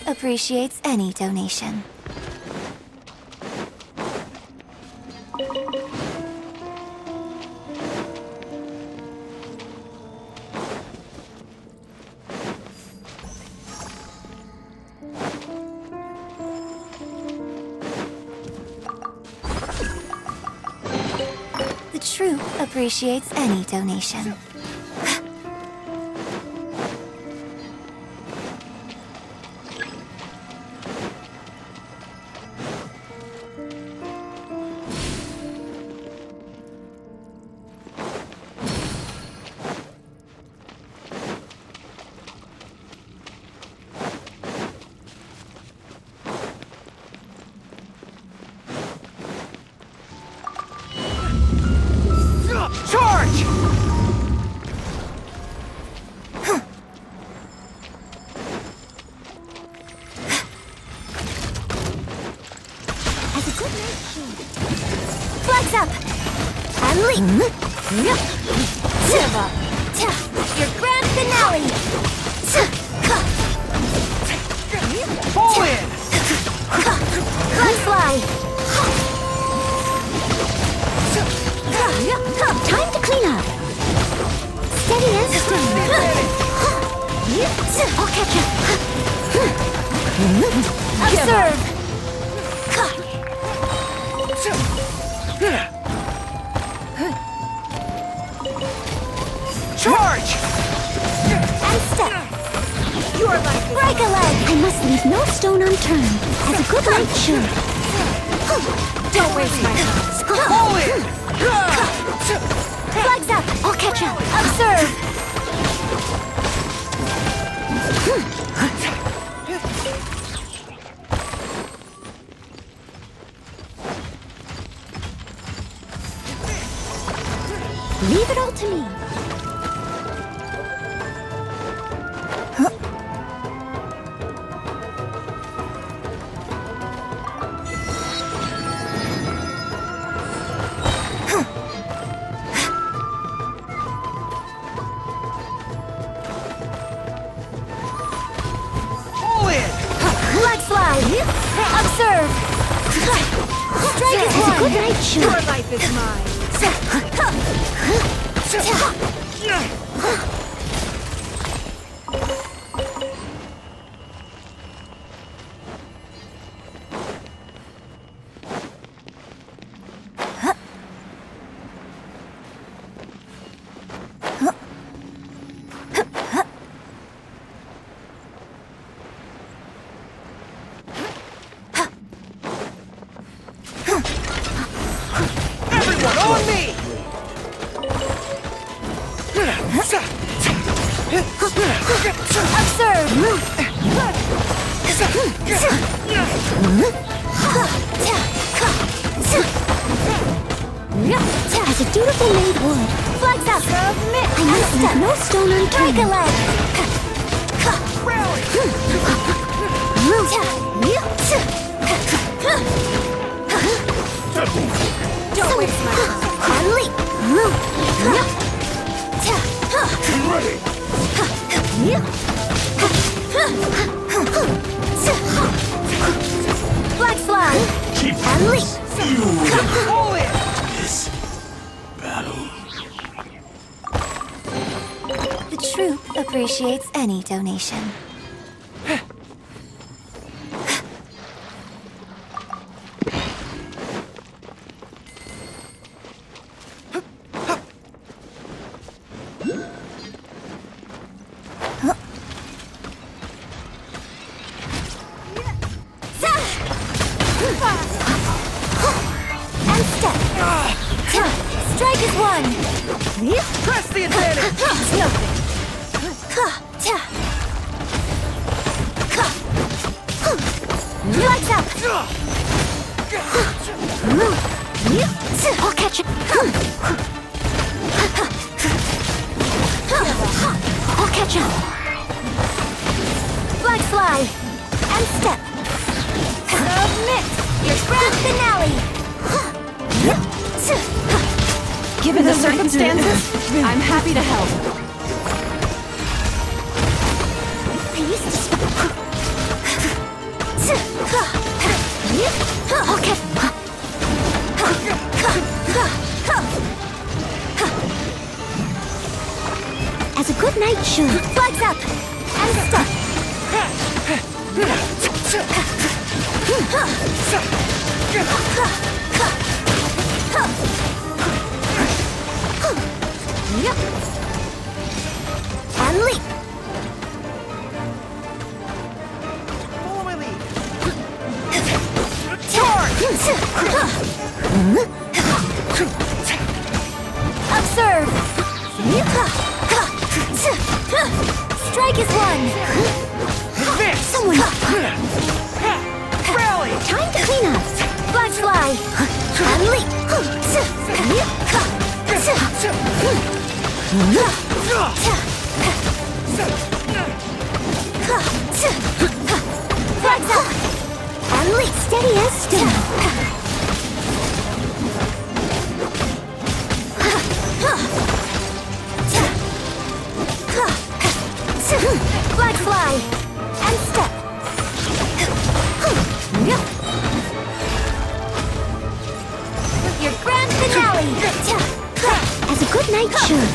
Speaker 1: appreciates any donation. The troop appreciates any donation.
Speaker 5: Charge!
Speaker 2: As a good night shield.
Speaker 3: Flags up! And leap! Your grand finale!
Speaker 5: Pull in!
Speaker 3: Flag fly!
Speaker 2: Time to clean up. Steady and steady. I'll catch up.
Speaker 3: Observe!
Speaker 5: Charge!
Speaker 3: And step! Your life is break a leg!
Speaker 2: I must leave no stone unturned, as a good knight should.
Speaker 3: Don't waste my time!
Speaker 5: Pull in!
Speaker 3: Flags up!
Speaker 2: I'll catch up.
Speaker 3: Observe!
Speaker 2: Leave it all to me.
Speaker 5: Pull in!
Speaker 3: Flag fly! Observe! Strike is
Speaker 2: As a
Speaker 3: one!
Speaker 2: good knight should.
Speaker 3: Your life is mine!
Speaker 5: Everyone on me!
Speaker 2: As a dutiful maid would.
Speaker 3: Flags up! Submit!
Speaker 2: I must leave no stone unturned.
Speaker 3: Break a leg! Don't waste my time! And leap! Flags fly!
Speaker 4: Keep
Speaker 3: And leap!
Speaker 5: Pull in!
Speaker 4: this battle.
Speaker 1: The troop appreciates any donation.
Speaker 3: And step! Strike is one!
Speaker 5: Press the advantage!
Speaker 3: It's nothing! Flags up!
Speaker 2: I'll catch it. I'll catch up.
Speaker 3: Flags fly! And step! Submit! Your grand finale!
Speaker 6: Given the circumstances, I'm happy to help.
Speaker 2: I used to. night should.
Speaker 3: Flags up! And step!
Speaker 2: And leap.
Speaker 5: Follow my lead.
Speaker 3: Observe! Strike is one!
Speaker 5: Advance!
Speaker 2: Someone.
Speaker 5: Rally!
Speaker 2: Time to clean up.
Speaker 3: Flags fly!
Speaker 2: And leap.
Speaker 3: Flags up!
Speaker 2: And leap. Steady as stone.
Speaker 3: Flags fly! And step! Your grand finale!
Speaker 2: As a good night should.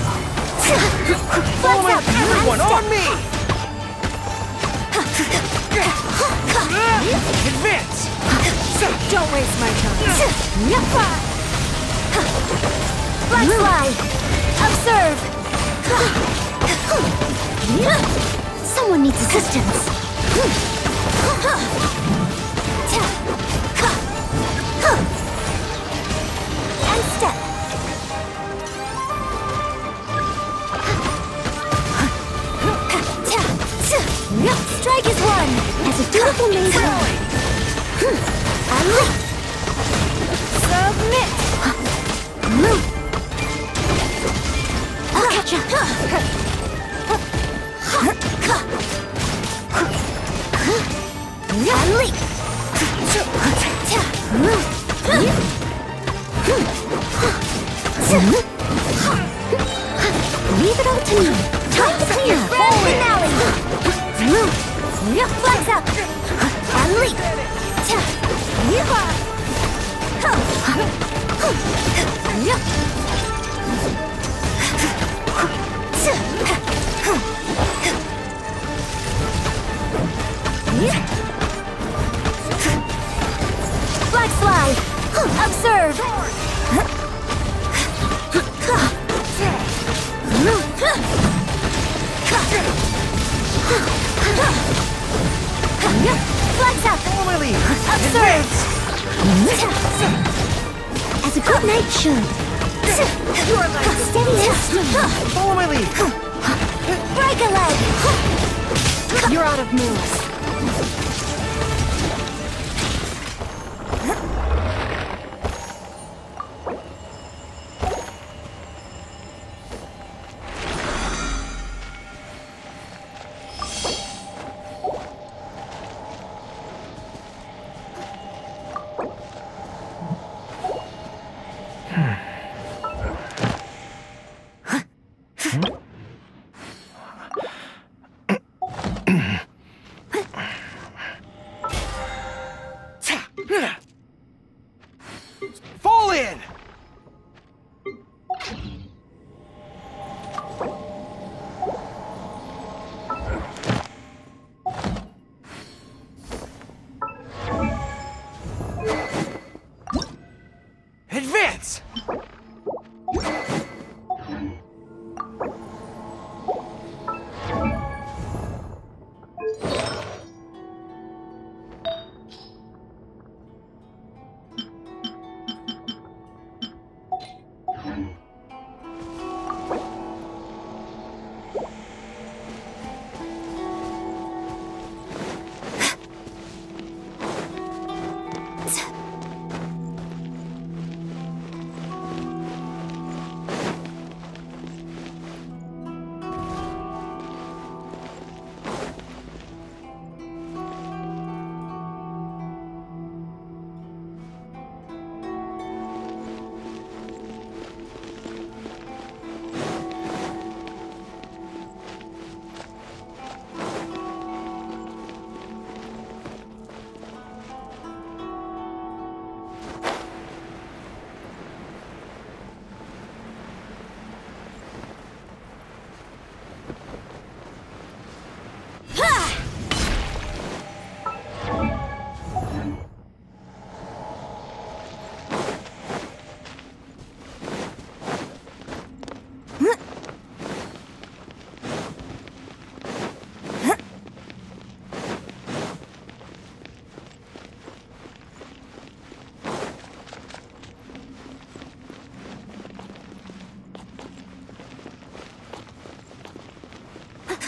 Speaker 5: Follow
Speaker 3: Flags up!
Speaker 5: everyone
Speaker 3: And
Speaker 5: on
Speaker 3: step!
Speaker 5: me! Advance!
Speaker 6: Don't waste my time.
Speaker 3: Flags fly! Observe!
Speaker 2: Someone needs assistance.
Speaker 3: And step! Strike is one!
Speaker 2: As a dutiful maiden.
Speaker 3: And leap! Submit!
Speaker 2: I'll catch up.
Speaker 3: And leap!
Speaker 2: Leave it all to me. Time to clean up.
Speaker 3: Grand finale! Flags up! And leap! Flags fly! Observe! Flags up!
Speaker 5: Follow my lead!
Speaker 3: Observe!
Speaker 2: As a good night should. Steady as stone.
Speaker 5: Follow my lead!
Speaker 3: Break a leg!
Speaker 6: You're out of moves.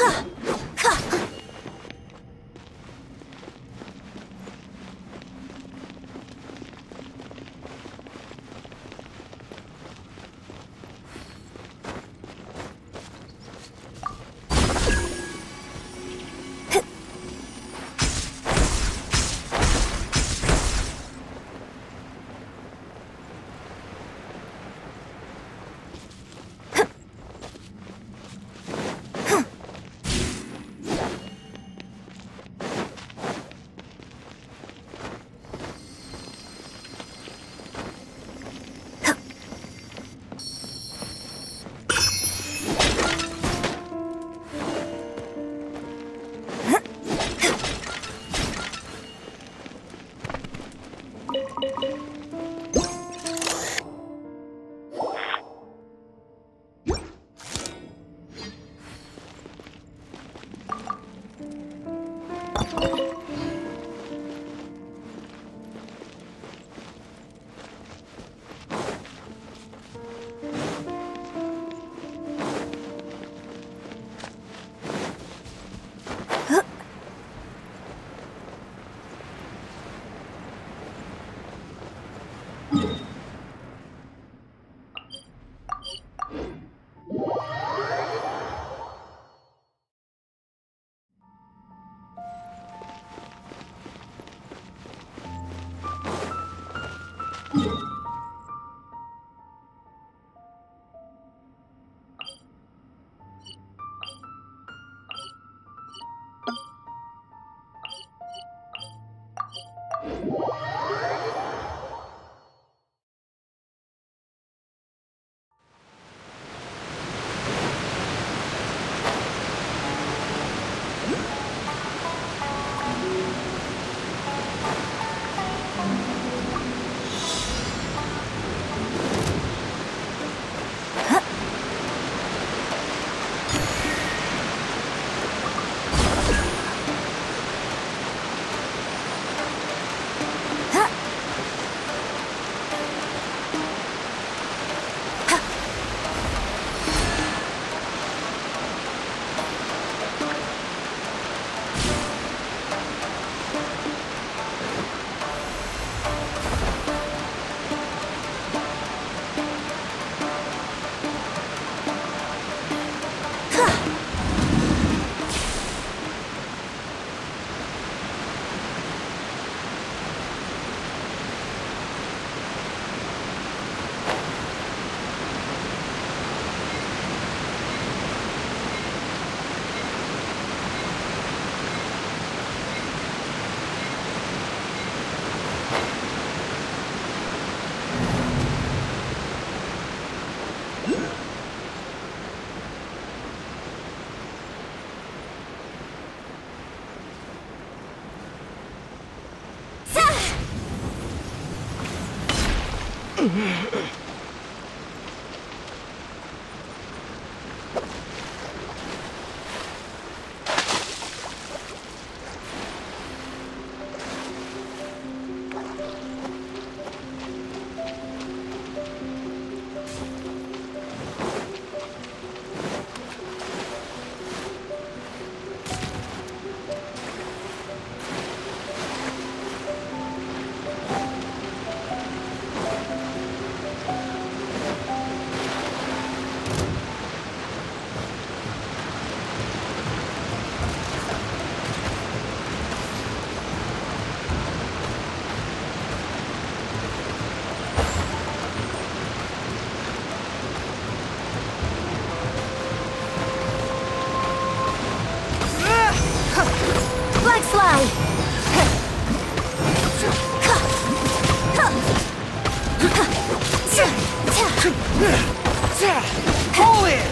Speaker 5: Pull in!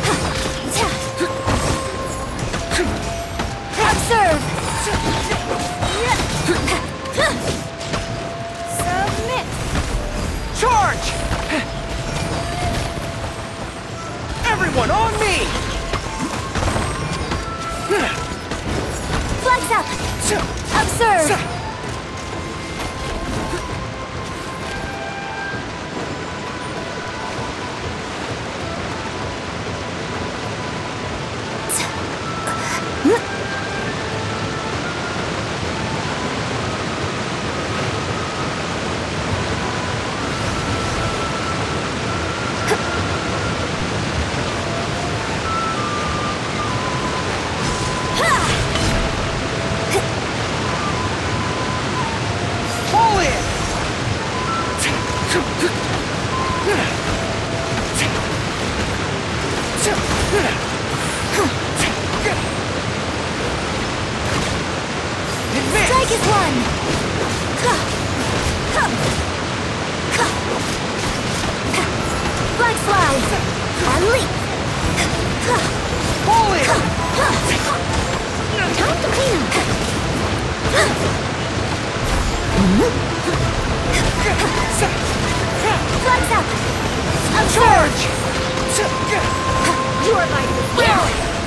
Speaker 3: Observe! Submit!
Speaker 5: Charge! Everyone on me!
Speaker 3: Flags up! Observe! Flags up!
Speaker 5: Charge!
Speaker 3: You are my will!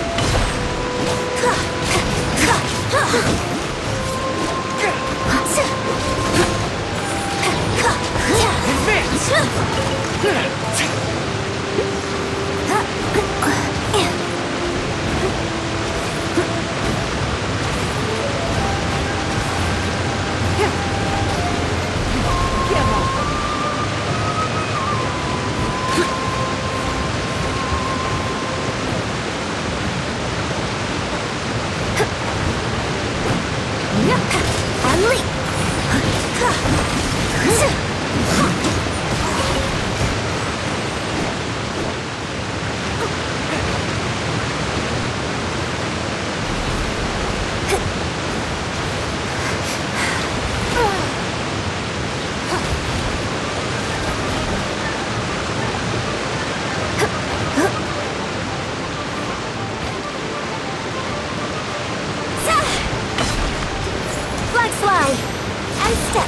Speaker 3: Flags fly! And step!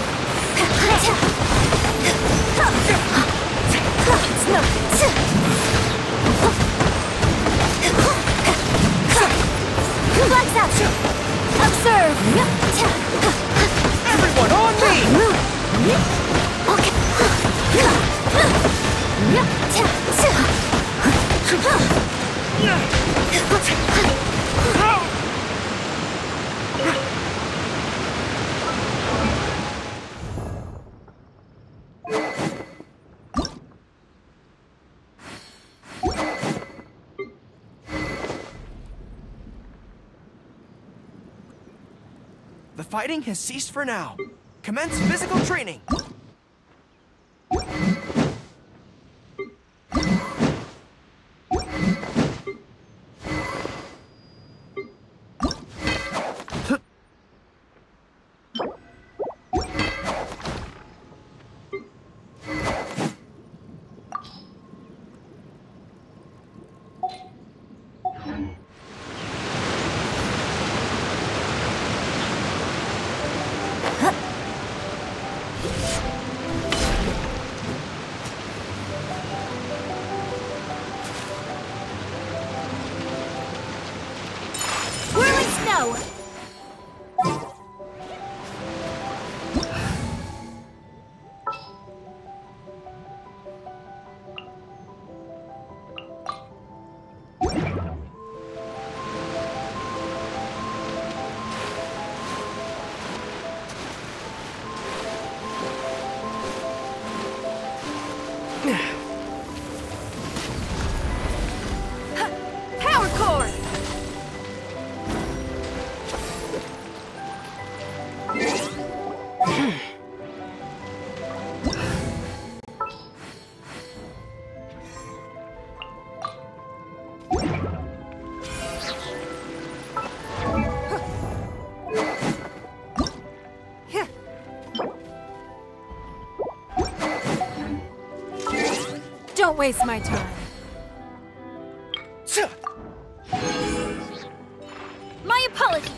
Speaker 3: Smoke! Flags out! Observe!
Speaker 5: Everyone on me!
Speaker 3: Okay.
Speaker 5: The fighting has ceased for now. Commence physical training.
Speaker 3: Whirling snow! Power core!
Speaker 6: Don't waste my time.
Speaker 3: My apologies!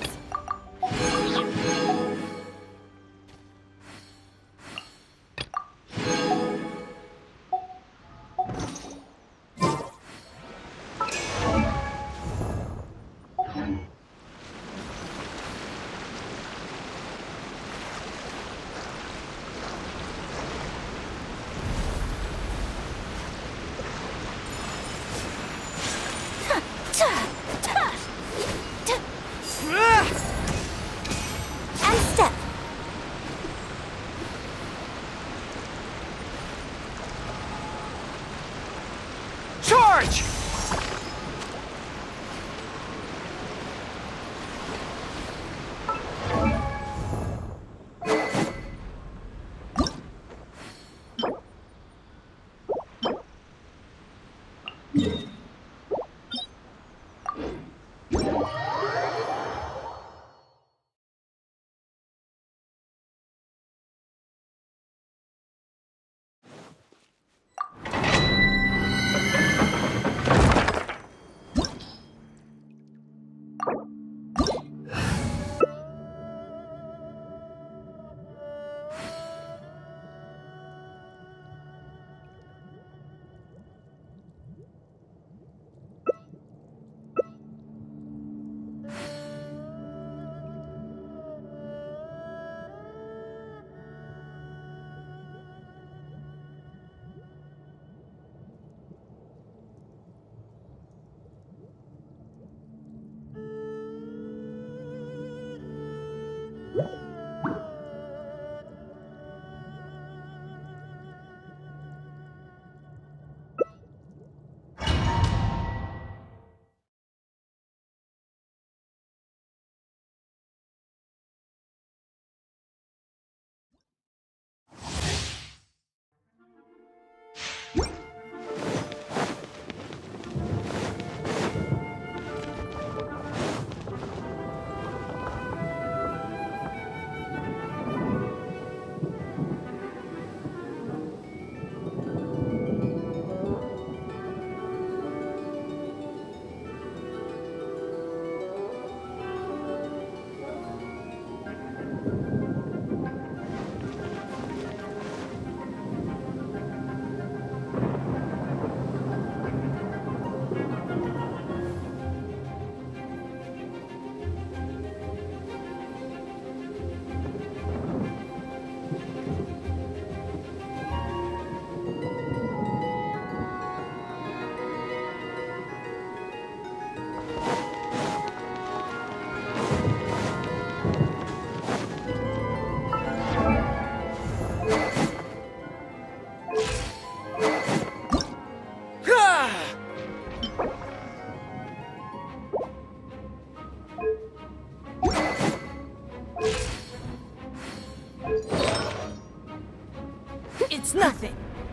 Speaker 6: It's nothing.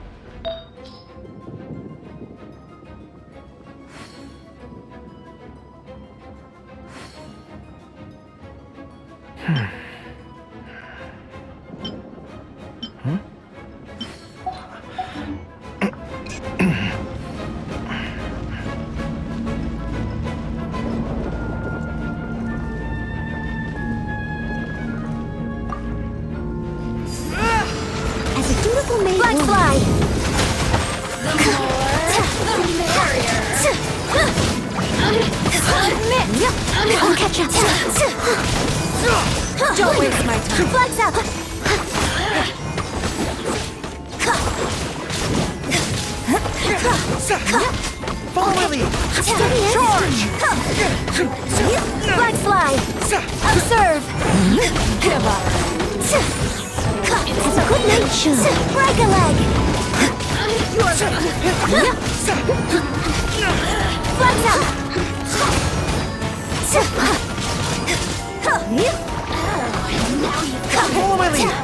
Speaker 2: As a dutiful maid
Speaker 3: Black
Speaker 2: woman,
Speaker 3: fly!
Speaker 2: I'll catch up.
Speaker 6: Don't waste my time.
Speaker 3: Flags up!
Speaker 5: Follow my lead!
Speaker 3: Charge! Flag fly! Observe!
Speaker 6: Give up.
Speaker 2: It's a good night show.
Speaker 3: Break a leg! Flags up!
Speaker 5: Follow my lead!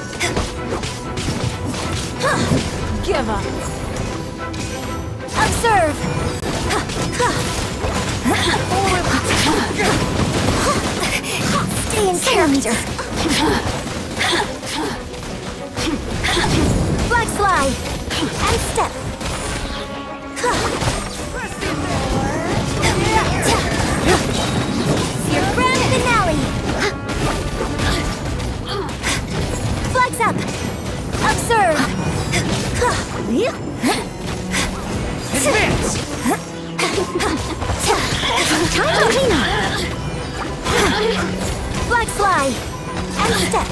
Speaker 6: Give up.
Speaker 3: Observe! Stay in character! Flag fly! And step! Your grand finale! Flags up! Observe!
Speaker 5: Advance!
Speaker 3: Time to clean up! Flag fly! And step!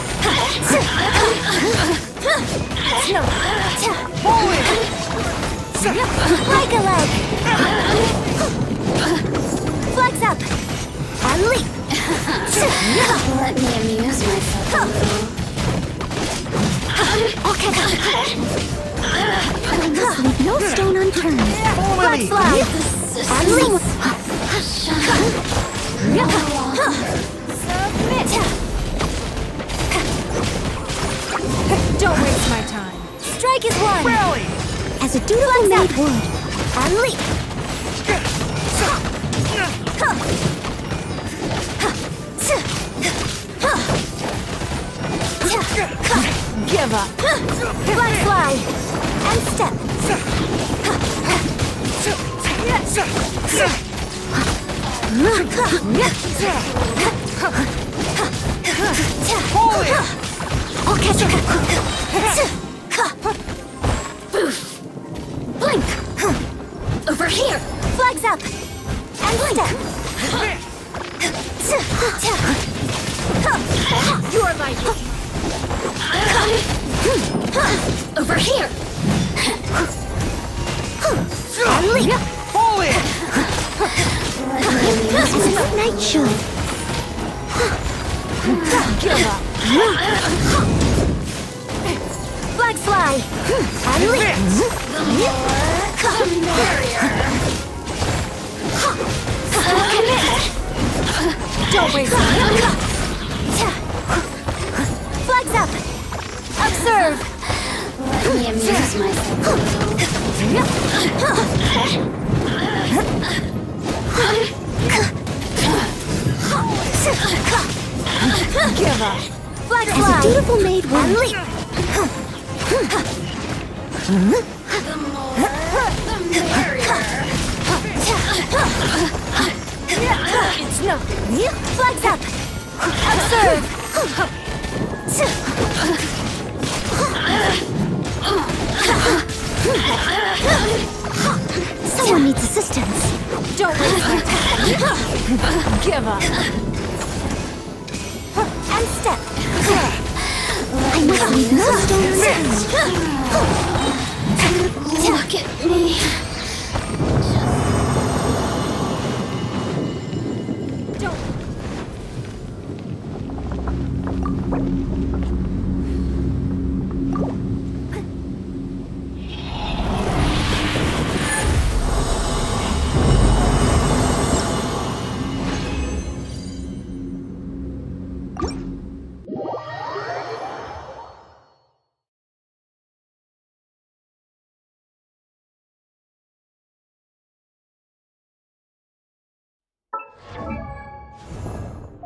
Speaker 5: Forward!
Speaker 3: Break a leg! Flags up! And leap!
Speaker 2: Let me amuse myself.
Speaker 3: Okay.
Speaker 2: Leave no stone unturned.
Speaker 5: Follow my
Speaker 3: Flag
Speaker 5: lead!
Speaker 3: fly! And leap! Submit!
Speaker 6: Don't waste my time.
Speaker 3: Strike is one!
Speaker 5: Rally!
Speaker 2: As a dutiful maid would.
Speaker 3: And leap!
Speaker 6: Give up.
Speaker 3: Flag fly! And step!
Speaker 5: Hold it!
Speaker 3: I'll catch you! Blink! Over here! Flags up! And step! You're like over here! And leap!
Speaker 5: Hold it!
Speaker 2: It's a good night show.
Speaker 6: Give up.
Speaker 3: Flag fly! And leap!
Speaker 6: Don't waste my time.
Speaker 3: Flags up! Observe!
Speaker 2: Let me amuse myself.
Speaker 6: Give up.
Speaker 3: Flag
Speaker 2: As a
Speaker 3: fly!
Speaker 2: dutiful maid
Speaker 3: And
Speaker 2: would.
Speaker 3: leap!
Speaker 6: It's nothing.
Speaker 3: Flags up! Observe!
Speaker 2: Someone needs assistance.
Speaker 6: Don't waste my time. Give up.
Speaker 3: And step!
Speaker 2: I must leave no stone unturned.
Speaker 3: Look at me!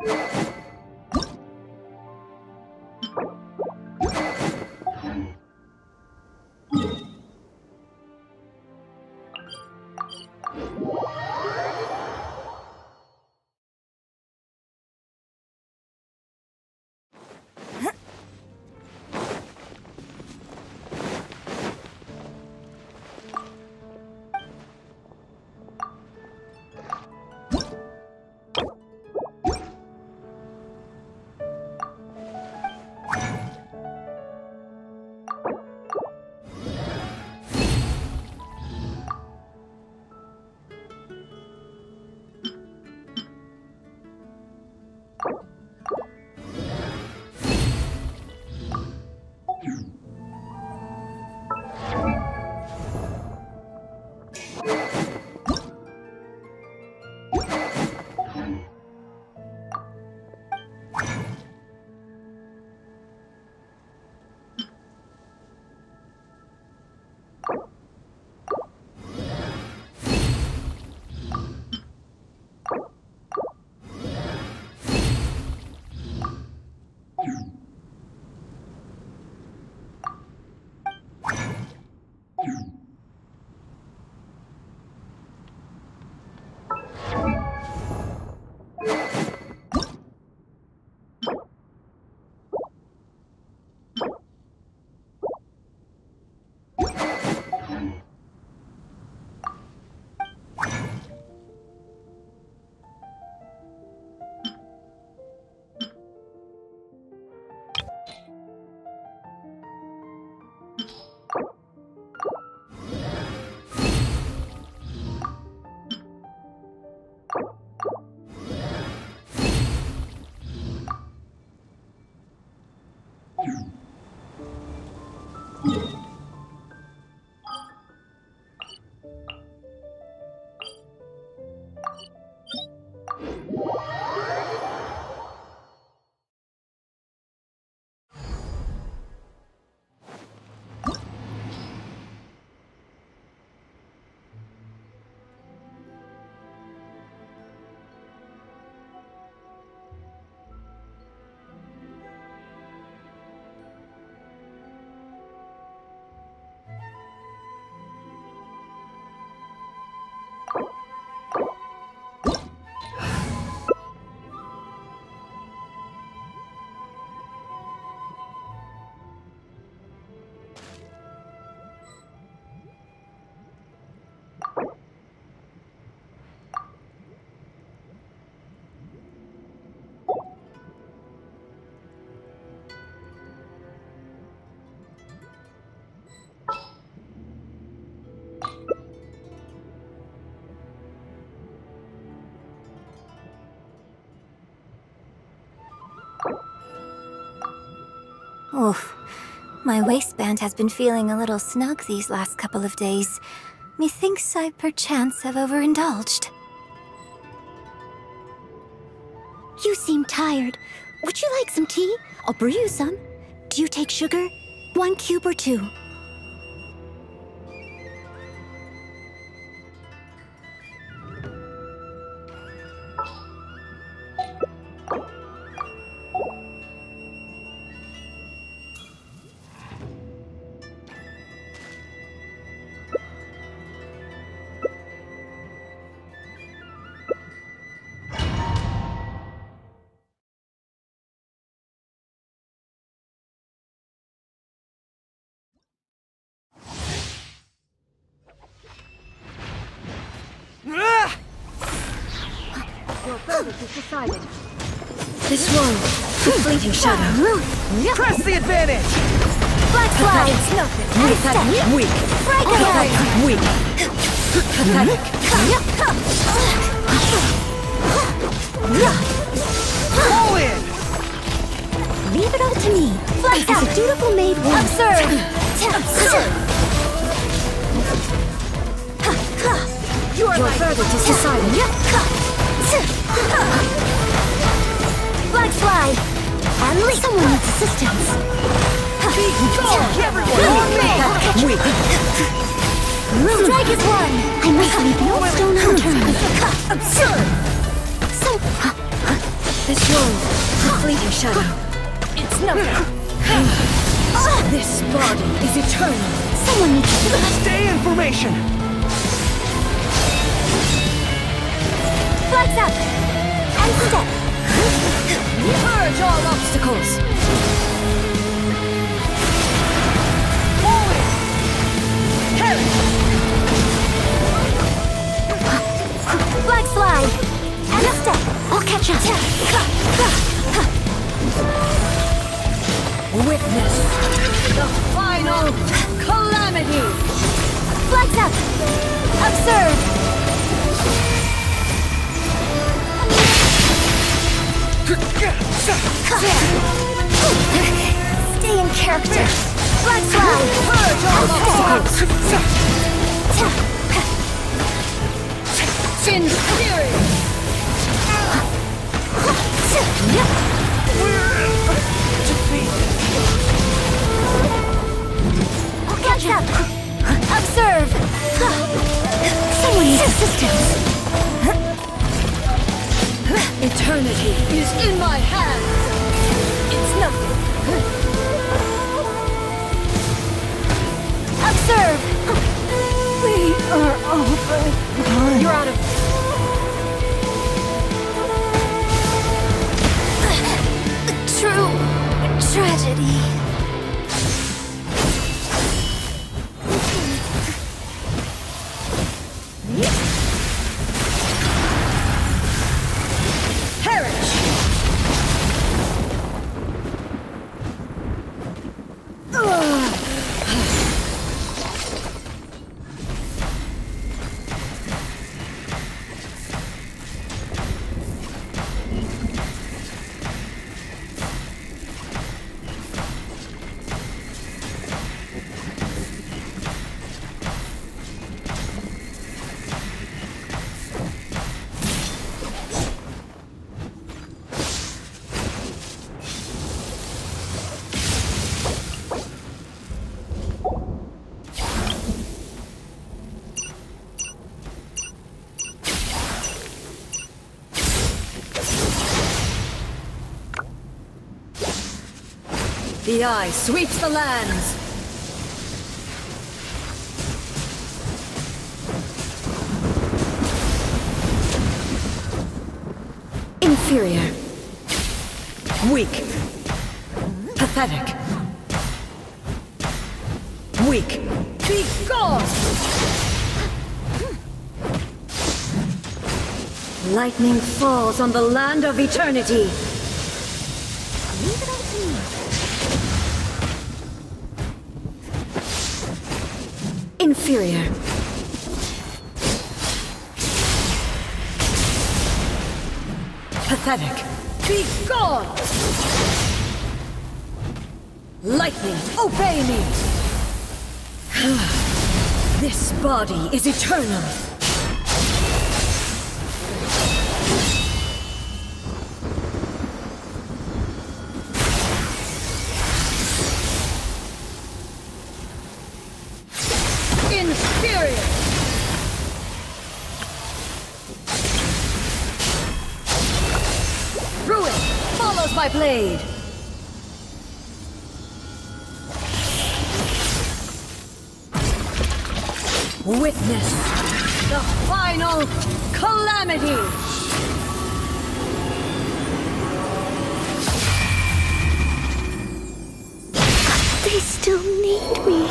Speaker 1: Oof. My waistband has been feeling a little snug these last couple of days. Methinks I perchance have overindulged.
Speaker 2: You seem tired. Would you like some tea? I'll brew you some. Do you take sugar? One cube or two?
Speaker 6: Is decided. This one, the fleeting shadow.
Speaker 5: Press the advantage!
Speaker 3: Black Slide!
Speaker 6: Pathetic, weak. Pathetic, weak. Pathetic.
Speaker 5: All in!
Speaker 2: Leave it all to me.
Speaker 3: Flash
Speaker 2: As a dutiful maid would.
Speaker 3: Absurd!
Speaker 6: Your verdict is decided.
Speaker 3: Black Slide!
Speaker 2: Unleash. Someone needs assistance.
Speaker 5: Everyone on me!
Speaker 6: Weak.
Speaker 3: Strike is one!
Speaker 2: I must leave no stone unturned.
Speaker 3: Absurd!
Speaker 2: So,
Speaker 6: this world, the fleeting shadow. It's nothing. This body is eternal.
Speaker 2: Someone needs to...
Speaker 5: Stay in formation!
Speaker 3: Flags up! And step!
Speaker 6: Purge all obstacles. Forward! Carry!
Speaker 3: Flag slide! And a step!
Speaker 2: I'll catch up.
Speaker 6: Witness the final calamity!
Speaker 3: Flags up! Observe! Stay in character! Flag slide!
Speaker 6: Purge all obstacles! Inferior!
Speaker 3: Flags up! Observe!
Speaker 2: Someone needs assistance.
Speaker 6: Eternity is in my hands! It's nothing!
Speaker 3: Observe!
Speaker 6: We are over! You're out of...
Speaker 3: True tragedy.
Speaker 6: Perish! The eye sweeps the lands! Inferior. Weak. Pathetic. Weak. Be gone! Lightning falls on the land of eternity.
Speaker 2: Leave it all to me.
Speaker 6: Inferior. Pathetic. Be gone! Lightning, obey me! This body is eternal. Inferior! Ruin follows my blade! Witness the final calamity!
Speaker 2: They still need me.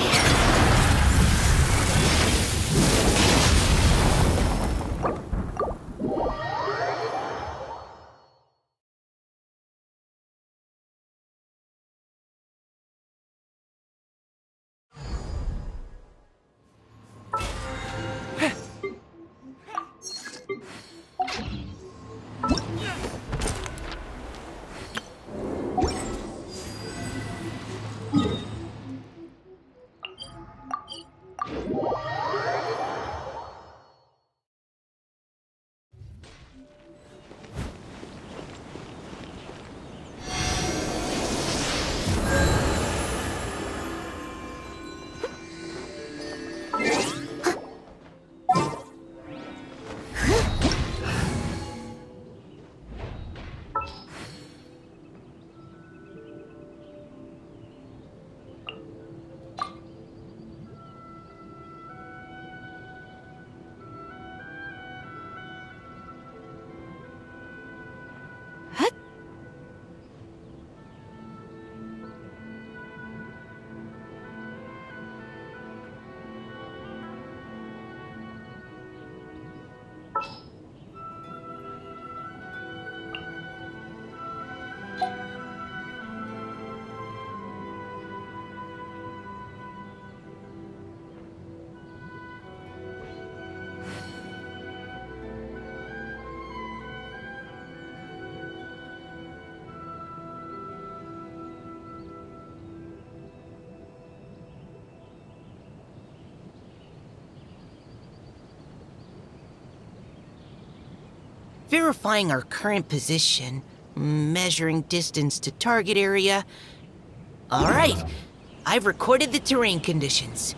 Speaker 7: verifying our current position, measuring distance to target area. All right, I've recorded the terrain conditions.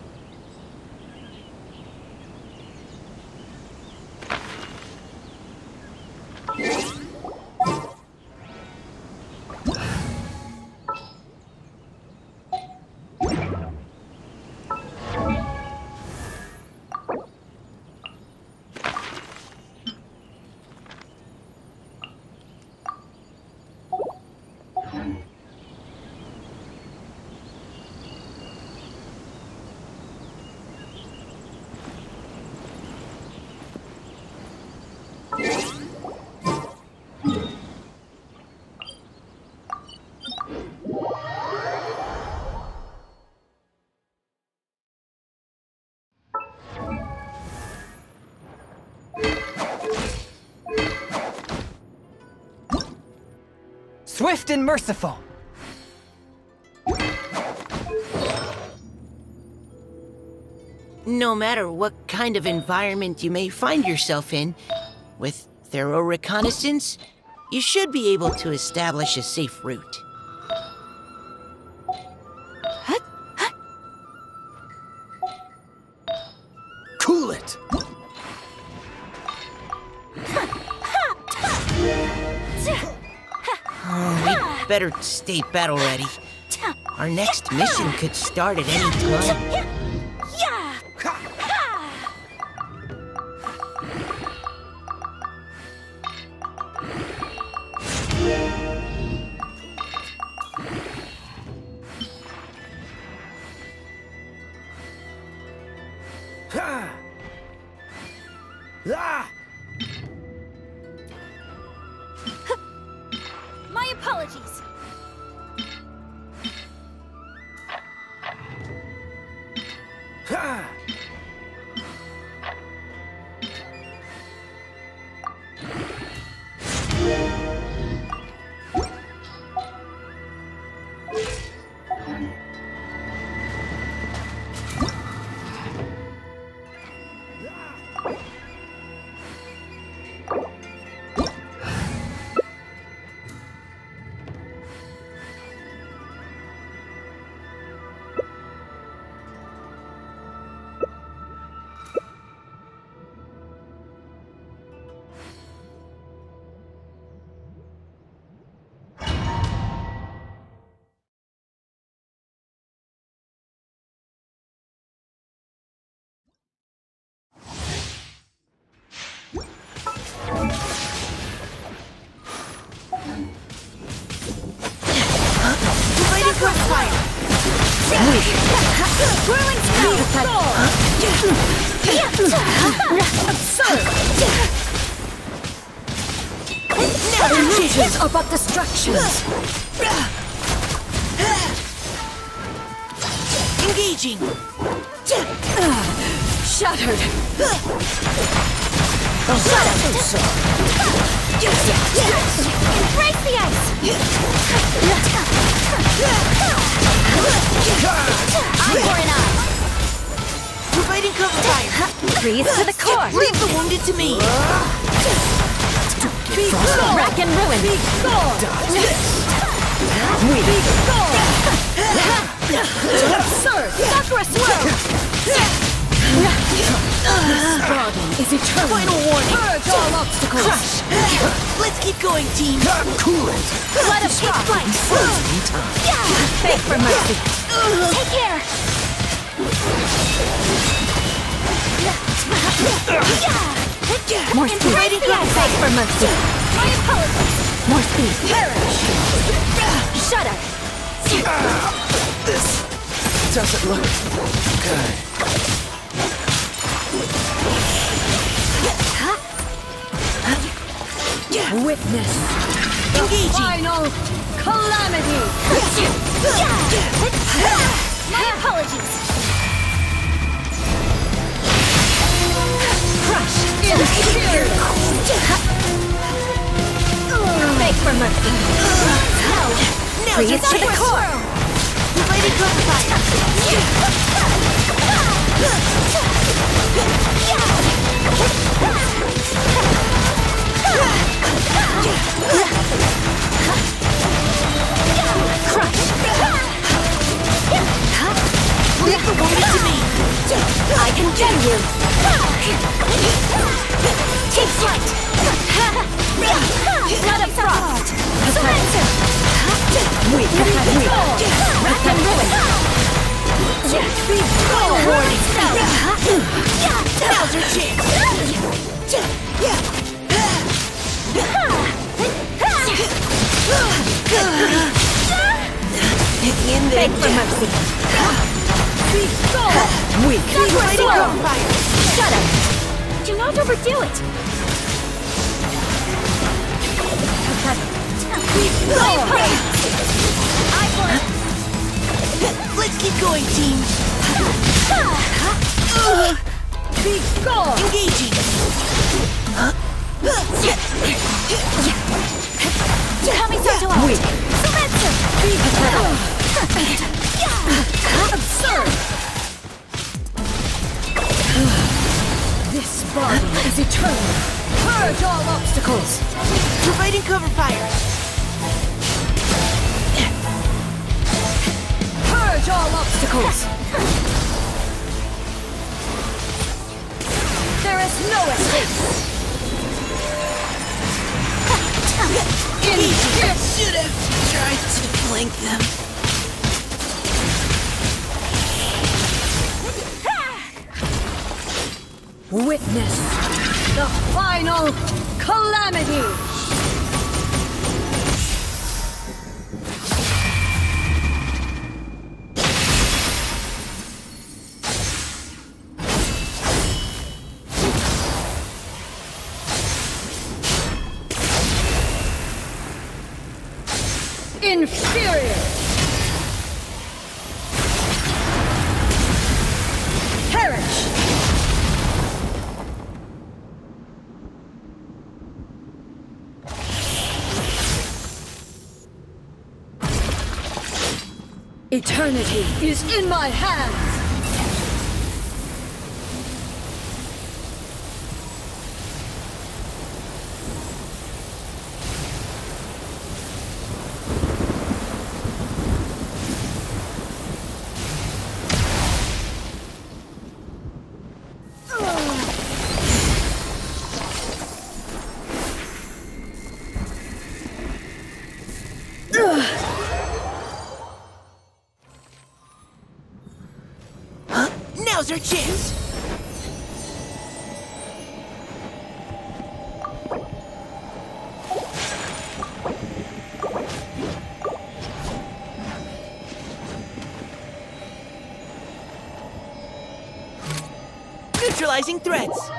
Speaker 8: Swift and merciful.
Speaker 7: No matter what kind of environment you may find yourself in, with thorough reconnaissance, you should be able to establish a safe route.
Speaker 5: Cool it!
Speaker 7: Oh, we'd better stay battle ready. Our next mission could start at any time.
Speaker 5: Ah!
Speaker 3: My apologies.
Speaker 5: Ha!
Speaker 6: Illusions are but distractions.
Speaker 7: Engaging!
Speaker 6: Shattered.
Speaker 3: Embrace the ice! I'm pouring out.
Speaker 7: Providing cover fire!
Speaker 6: Freeze to the core.
Speaker 7: Leave the wounded to me!
Speaker 6: Be gone. Rack and ruin. Be gone. Be gone. Absurd. Sakura swirl. This body is eternal.
Speaker 7: Final warning!
Speaker 6: Purge all obstacles.
Speaker 7: Crush! Let's keep going, team!
Speaker 5: Cool it!
Speaker 6: Let us rock. Beg for mercy.
Speaker 3: Take care!
Speaker 6: More speed.
Speaker 3: Embrace the ice!
Speaker 6: Beg for mercy.
Speaker 3: My apologies!
Speaker 6: More speed. Perish. Shudder.
Speaker 5: This doesn't look good.
Speaker 6: Witness
Speaker 7: Engaging!
Speaker 6: final calamity.
Speaker 3: My apologies!
Speaker 6: Crush. Inferior. Beg for mercy.
Speaker 7: Now
Speaker 6: Freeze
Speaker 7: just
Speaker 6: to the core.
Speaker 7: providing cover fire!
Speaker 3: Yeah!
Speaker 6: I can get you!
Speaker 3: Take flight! Blood of frost! Surrender!
Speaker 6: Weak, weak! Wrath and ruin!
Speaker 3: Warning spell!
Speaker 7: Now's your chance! In there,
Speaker 6: Beg for mercy! Weak!
Speaker 7: Fighting cover fire!
Speaker 6: Shut up!
Speaker 3: Do not overdo it!
Speaker 7: Let's keep going, team!
Speaker 6: Be gone!
Speaker 7: Engaging!
Speaker 3: Kamisato out!
Speaker 6: Weak!
Speaker 3: Surrender!
Speaker 6: Absurd! This body is eternal. Purge all obstacles.
Speaker 7: Providing cover fire!
Speaker 6: Purge all obstacles. There is no escape. In here.
Speaker 7: Should have tried to flank them.
Speaker 6: Witness the final calamity. Inferior! Perish! Eternity is in my hands!
Speaker 7: Now's our chance! Neutralizing threats!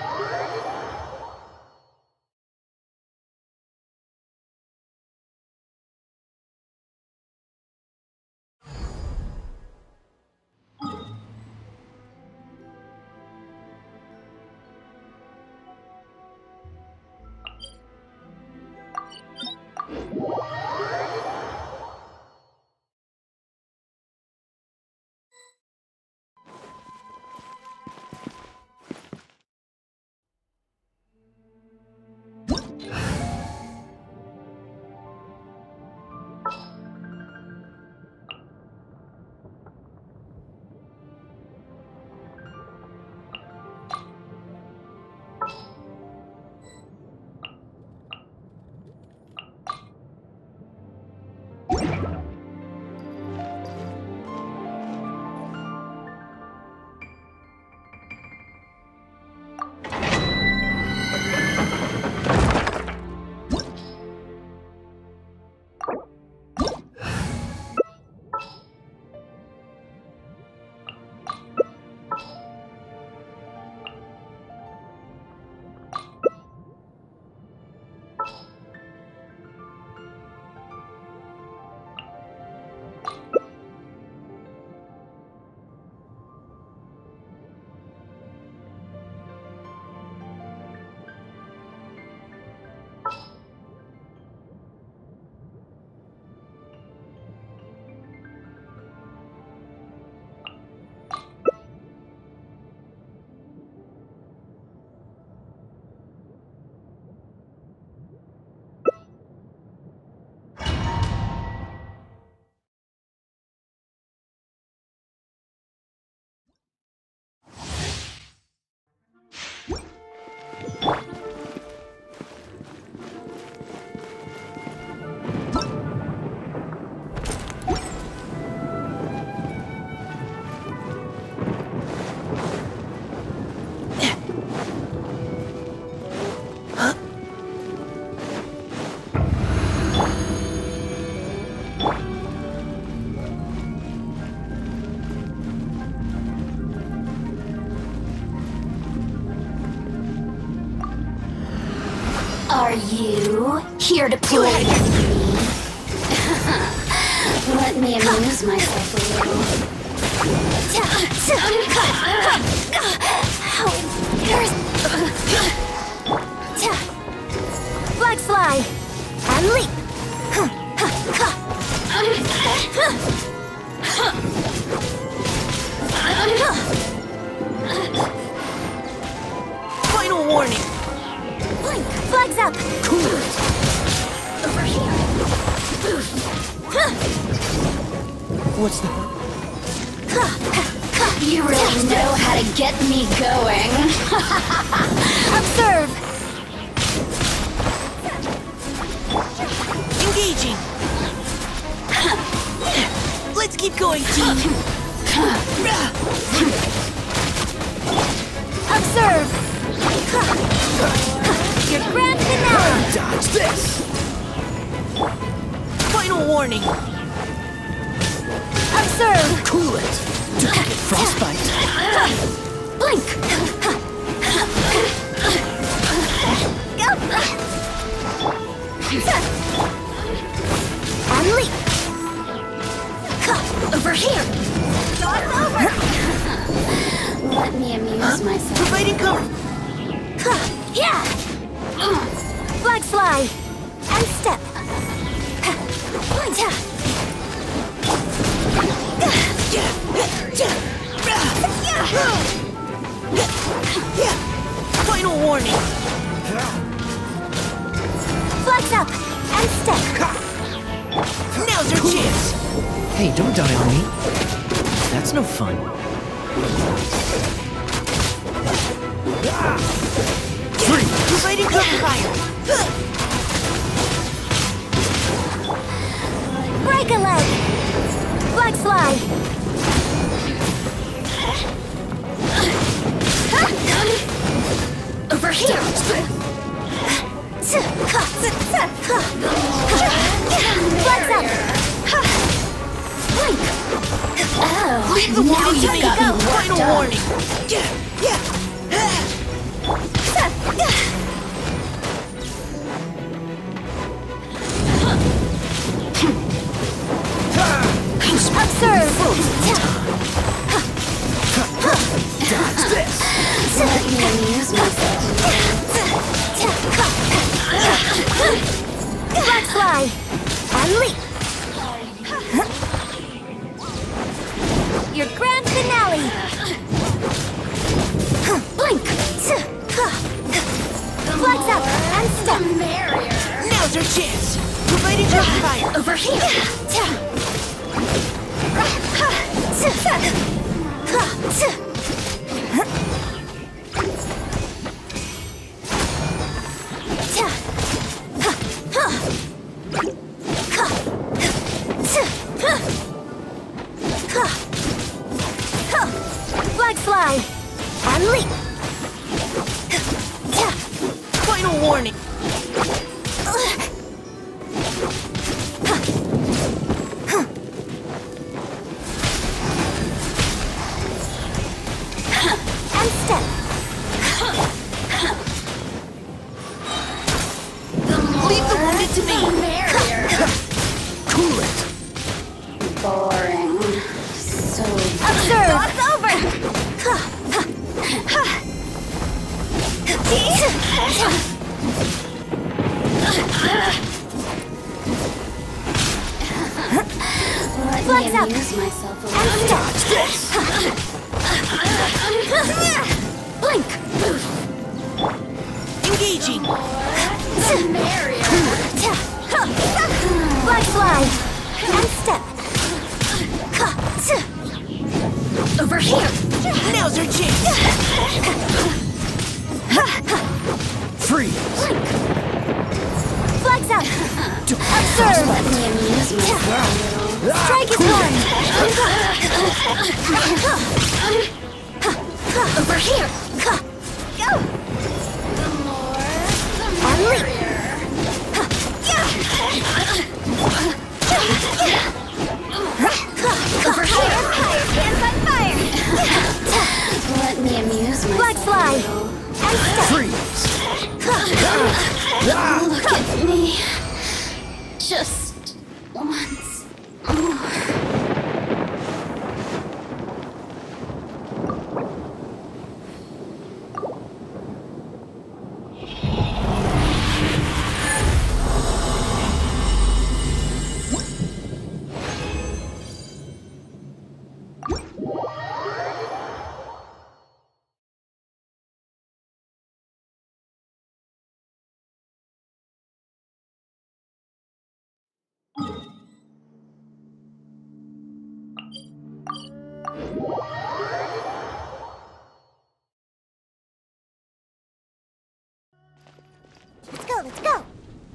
Speaker 8: Are you here to play with me? Let me amuse myself a little.
Speaker 3: How embarrassing! Flag fly and leap.
Speaker 7: Final warning!
Speaker 3: Blink. Flags up.
Speaker 7: Cool it!
Speaker 3: Over here.
Speaker 7: What's the...
Speaker 8: You really know how to get me going.
Speaker 3: Observe.
Speaker 7: Engaging! Let's keep going, team!
Speaker 3: Observe. Your grand finale.
Speaker 5: Dodge this!
Speaker 7: Final warning!
Speaker 3: Observe.
Speaker 5: Cool it! Frostbite!
Speaker 3: Blink. And leap. Over here. It's over.
Speaker 8: Let me amuse myself.
Speaker 7: Providing cover!
Speaker 3: Yeah. Flag fly and step.
Speaker 7: Final warning!
Speaker 3: Flags up and step.
Speaker 7: Now's your chance!
Speaker 9: Hey, don't die on me. That's no fun.
Speaker 7: Three! Providing cover fire!
Speaker 3: Break a leg. Flag fly. Over here. Flags up. Blink.
Speaker 8: Oh,
Speaker 7: Leave the
Speaker 8: now
Speaker 7: warning to
Speaker 8: you
Speaker 7: me!
Speaker 8: got me worked
Speaker 7: Final
Speaker 8: up.
Speaker 7: warning! Yeah, yeah!
Speaker 3: Observe.
Speaker 5: Dodge this!
Speaker 8: Let me amuse myself.
Speaker 3: Flag fly and leap. Your grand finale. Blink. Flags up and step.
Speaker 7: Now's your chance! Providing cover fire!
Speaker 3: Over here. Flag fly and leap.
Speaker 7: Final warning!
Speaker 3: And step.
Speaker 7: Leave the wounded to me!
Speaker 5: Cool it!
Speaker 8: Boring. So
Speaker 3: Observe. It's over.
Speaker 8: let
Speaker 3: Flags
Speaker 8: me
Speaker 3: up.
Speaker 8: amuse myself a
Speaker 3: And
Speaker 8: little.
Speaker 3: step. Blink.
Speaker 7: Engaging!
Speaker 3: Flag fly and step. Over here.
Speaker 7: Now's your chance!
Speaker 5: Freeze!
Speaker 3: Flags up. Observe.
Speaker 8: Let me amuse myself a little.
Speaker 3: Strike is one. Over here. Go. And leap. Over here. Hands on fire.
Speaker 8: Let me amuse myself
Speaker 3: Flag fly
Speaker 8: a little.
Speaker 3: and step.
Speaker 5: Freeze! Ah!
Speaker 3: Let's go, let's go!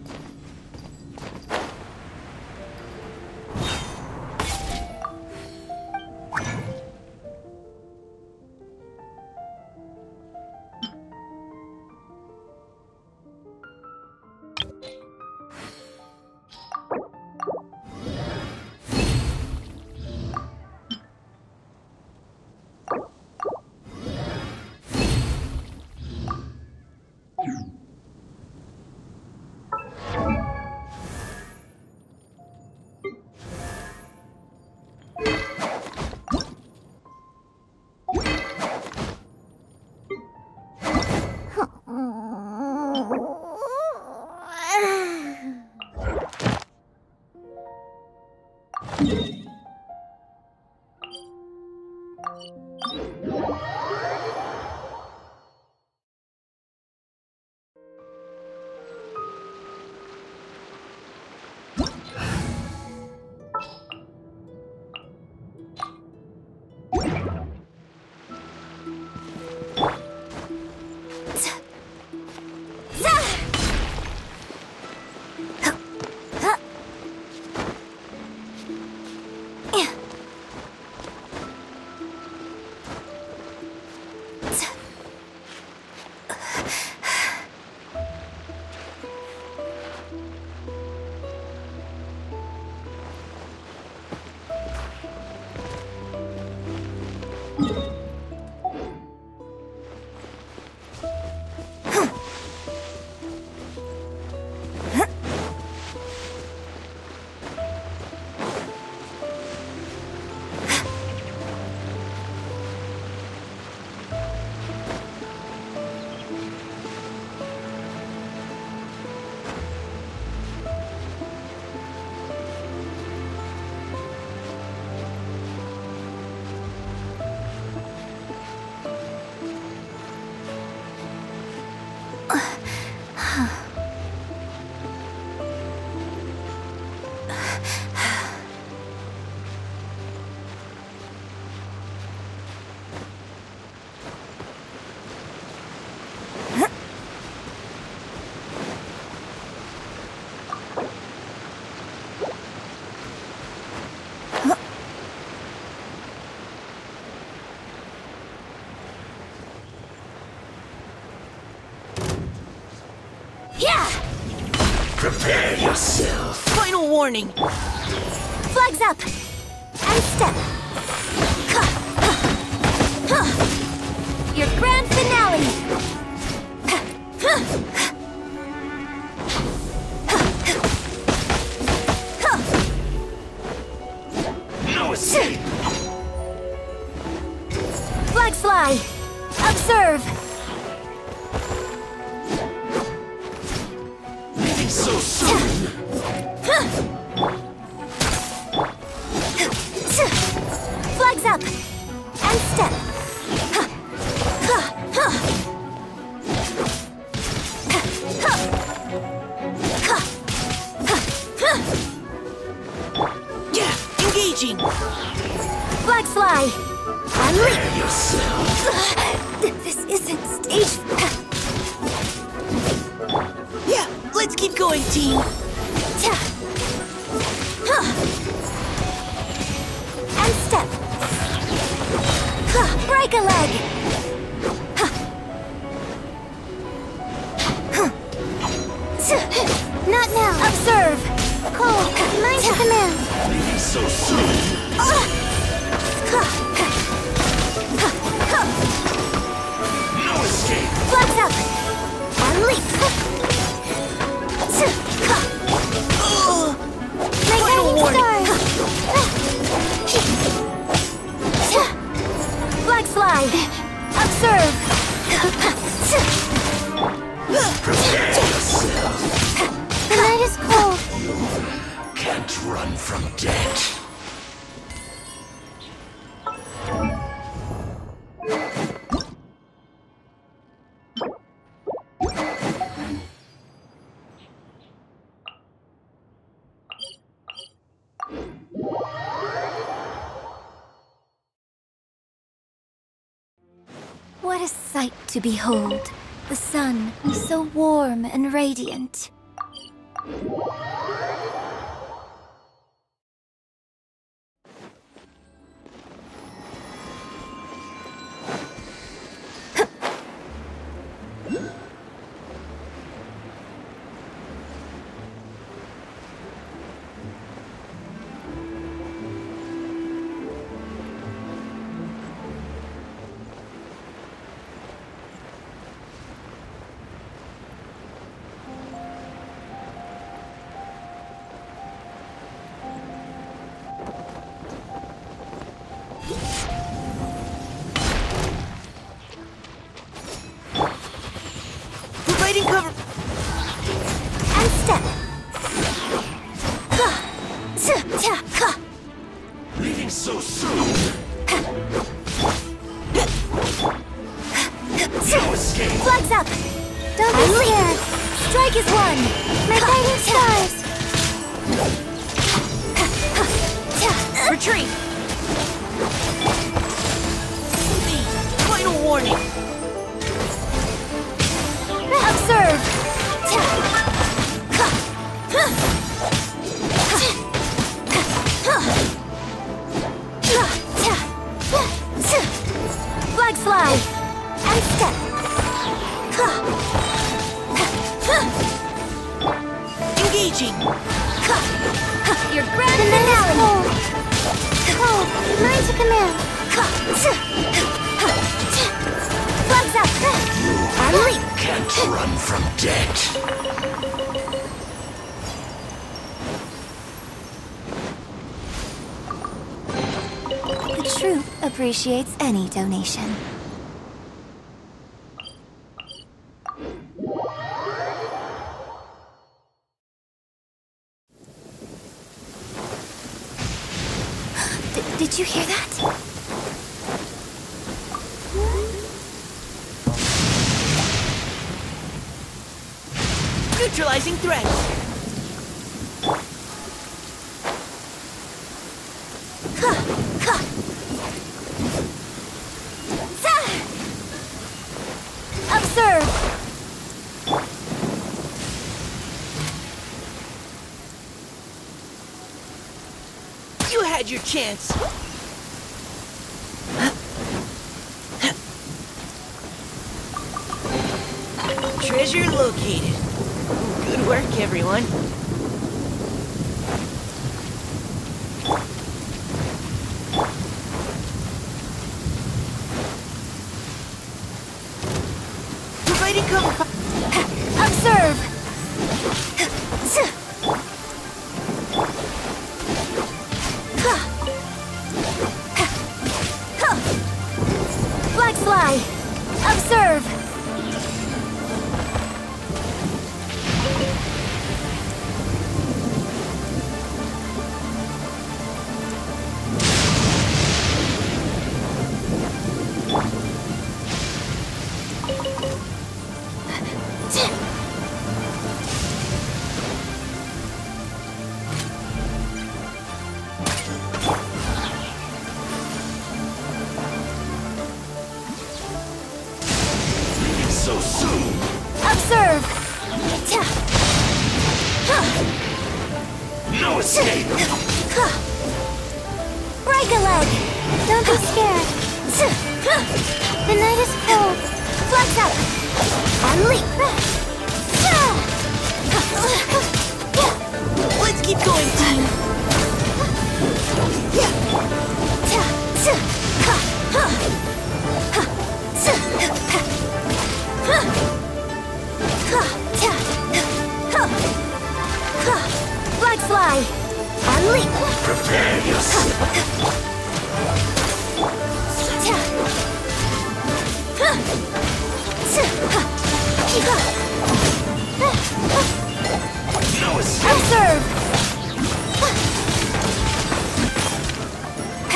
Speaker 4: Prepare yourself.
Speaker 7: Final warning!
Speaker 3: Flags up! And step! Your grand finale!
Speaker 4: No escape.
Speaker 3: Flags fly! Observe!
Speaker 4: So soon.
Speaker 3: Flags up! And step!
Speaker 7: Yeah, engaging!
Speaker 3: Flags fly!
Speaker 4: Prepare yourself.
Speaker 3: This isn't stage...
Speaker 7: Yeah, let's keep going, team!
Speaker 3: And step! Break a leg! Not now! Observe! Cole, mind your command!
Speaker 4: Leaving so soon. No escape.
Speaker 3: Flags up! And leap! My guiding stars! Flags fly! Observe!
Speaker 4: Prepare yourself.
Speaker 3: The night is cold.
Speaker 4: Can't run from death.
Speaker 1: What a sight to behold. The sun, so warm and radiant.
Speaker 7: Providing cover.
Speaker 1: And step.
Speaker 4: Leaving so soon. No escape.
Speaker 1: Flags up! Don't be scared! Strike is one! My guiding stars!
Speaker 7: Retreat. Final warning.
Speaker 1: Observe! Flag slide! And step!
Speaker 7: Engaging.
Speaker 1: Your grand finale!
Speaker 3: Oh, mine to command.
Speaker 1: Flags up! And leap!
Speaker 4: Can't run from death.
Speaker 1: The troop appreciates any donation. D- did you hear that?
Speaker 7: Neutralizing threats.
Speaker 1: Observe!
Speaker 7: You had your chance. Treasure located. Good work, everyone. Providing cover.
Speaker 1: Observe! Flag fly! Observe!
Speaker 4: Leaving so soon.
Speaker 1: Observe!
Speaker 4: No escape.
Speaker 1: Break a leg!
Speaker 3: Don't be scared. The night is cold.
Speaker 1: Flags up! And leap!
Speaker 7: Let's keep going, team.
Speaker 1: Flag fly! And leap!
Speaker 4: Prepare yourself. No escape.
Speaker 1: Observe!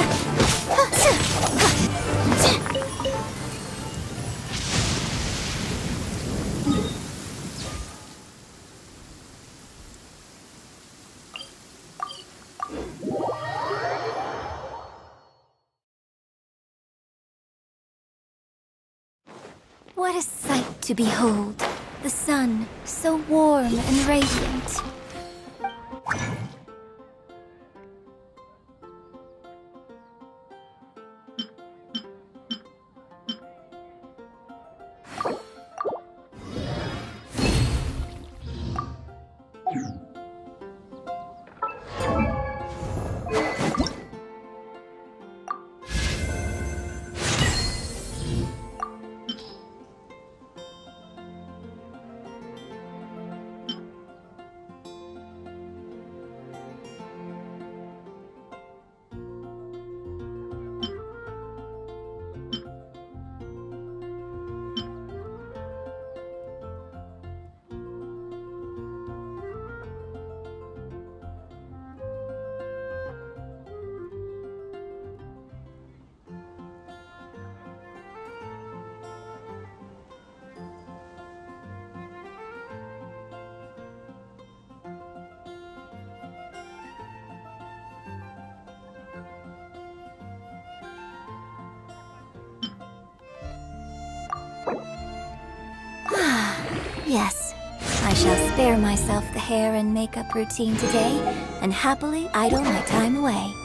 Speaker 1: What a sight to behold! The sun, so warm and radiant. Yes, I shall spare myself the hair and makeup routine today, and happily idle my time away.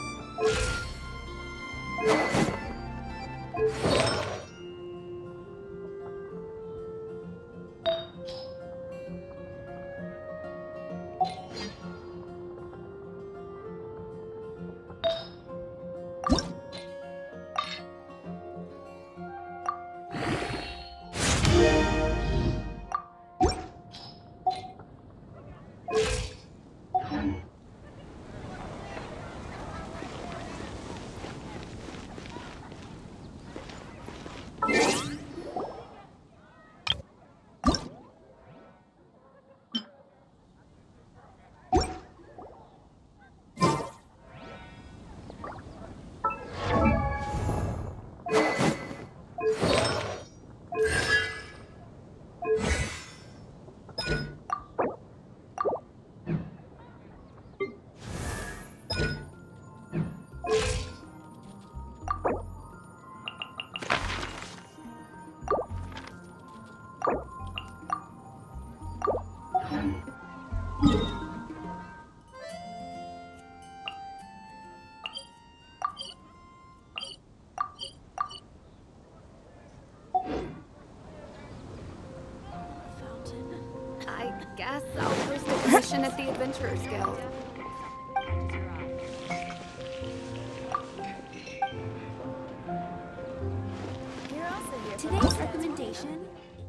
Speaker 10: I guess I'll post a commission at the Adventurers Guild.
Speaker 2: Today's recommendation.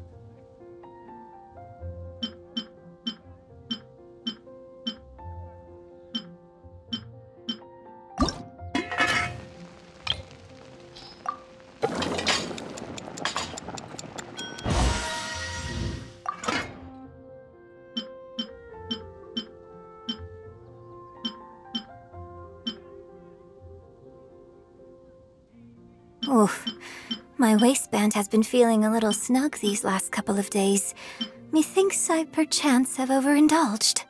Speaker 1: Oof. My waistband has been feeling a little snug these last couple of days. Methinks I perchance have overindulged.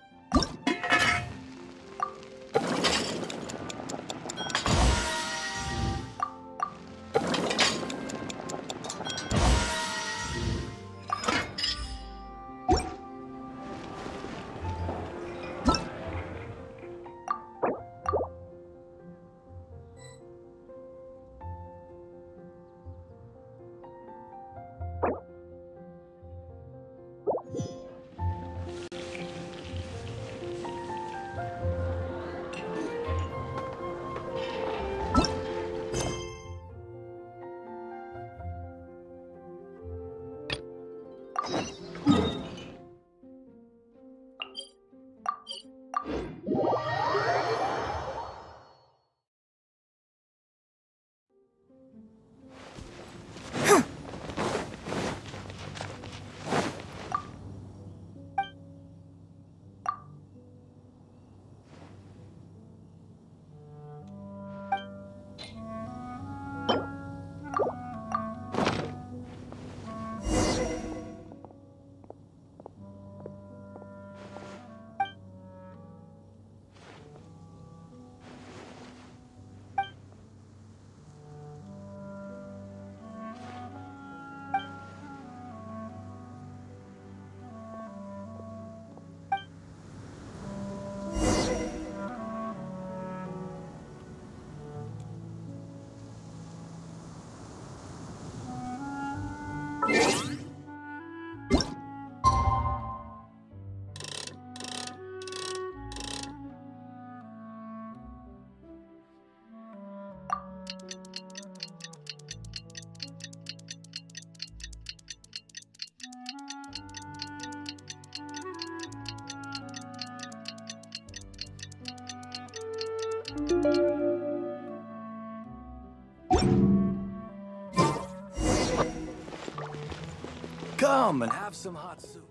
Speaker 11: Come and have some hot soup.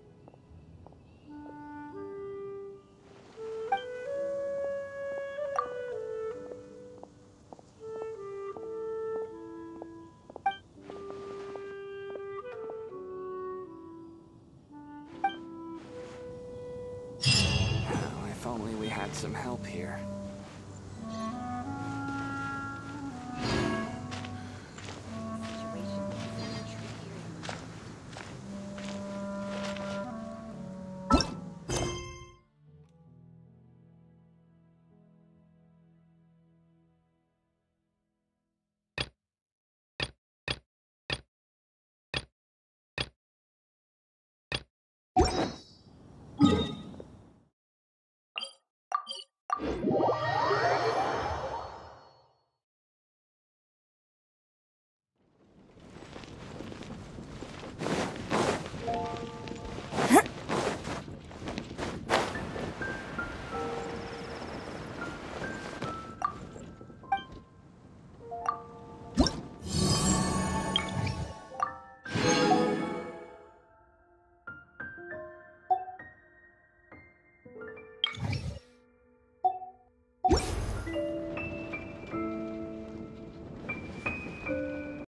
Speaker 12: If only we had some help here.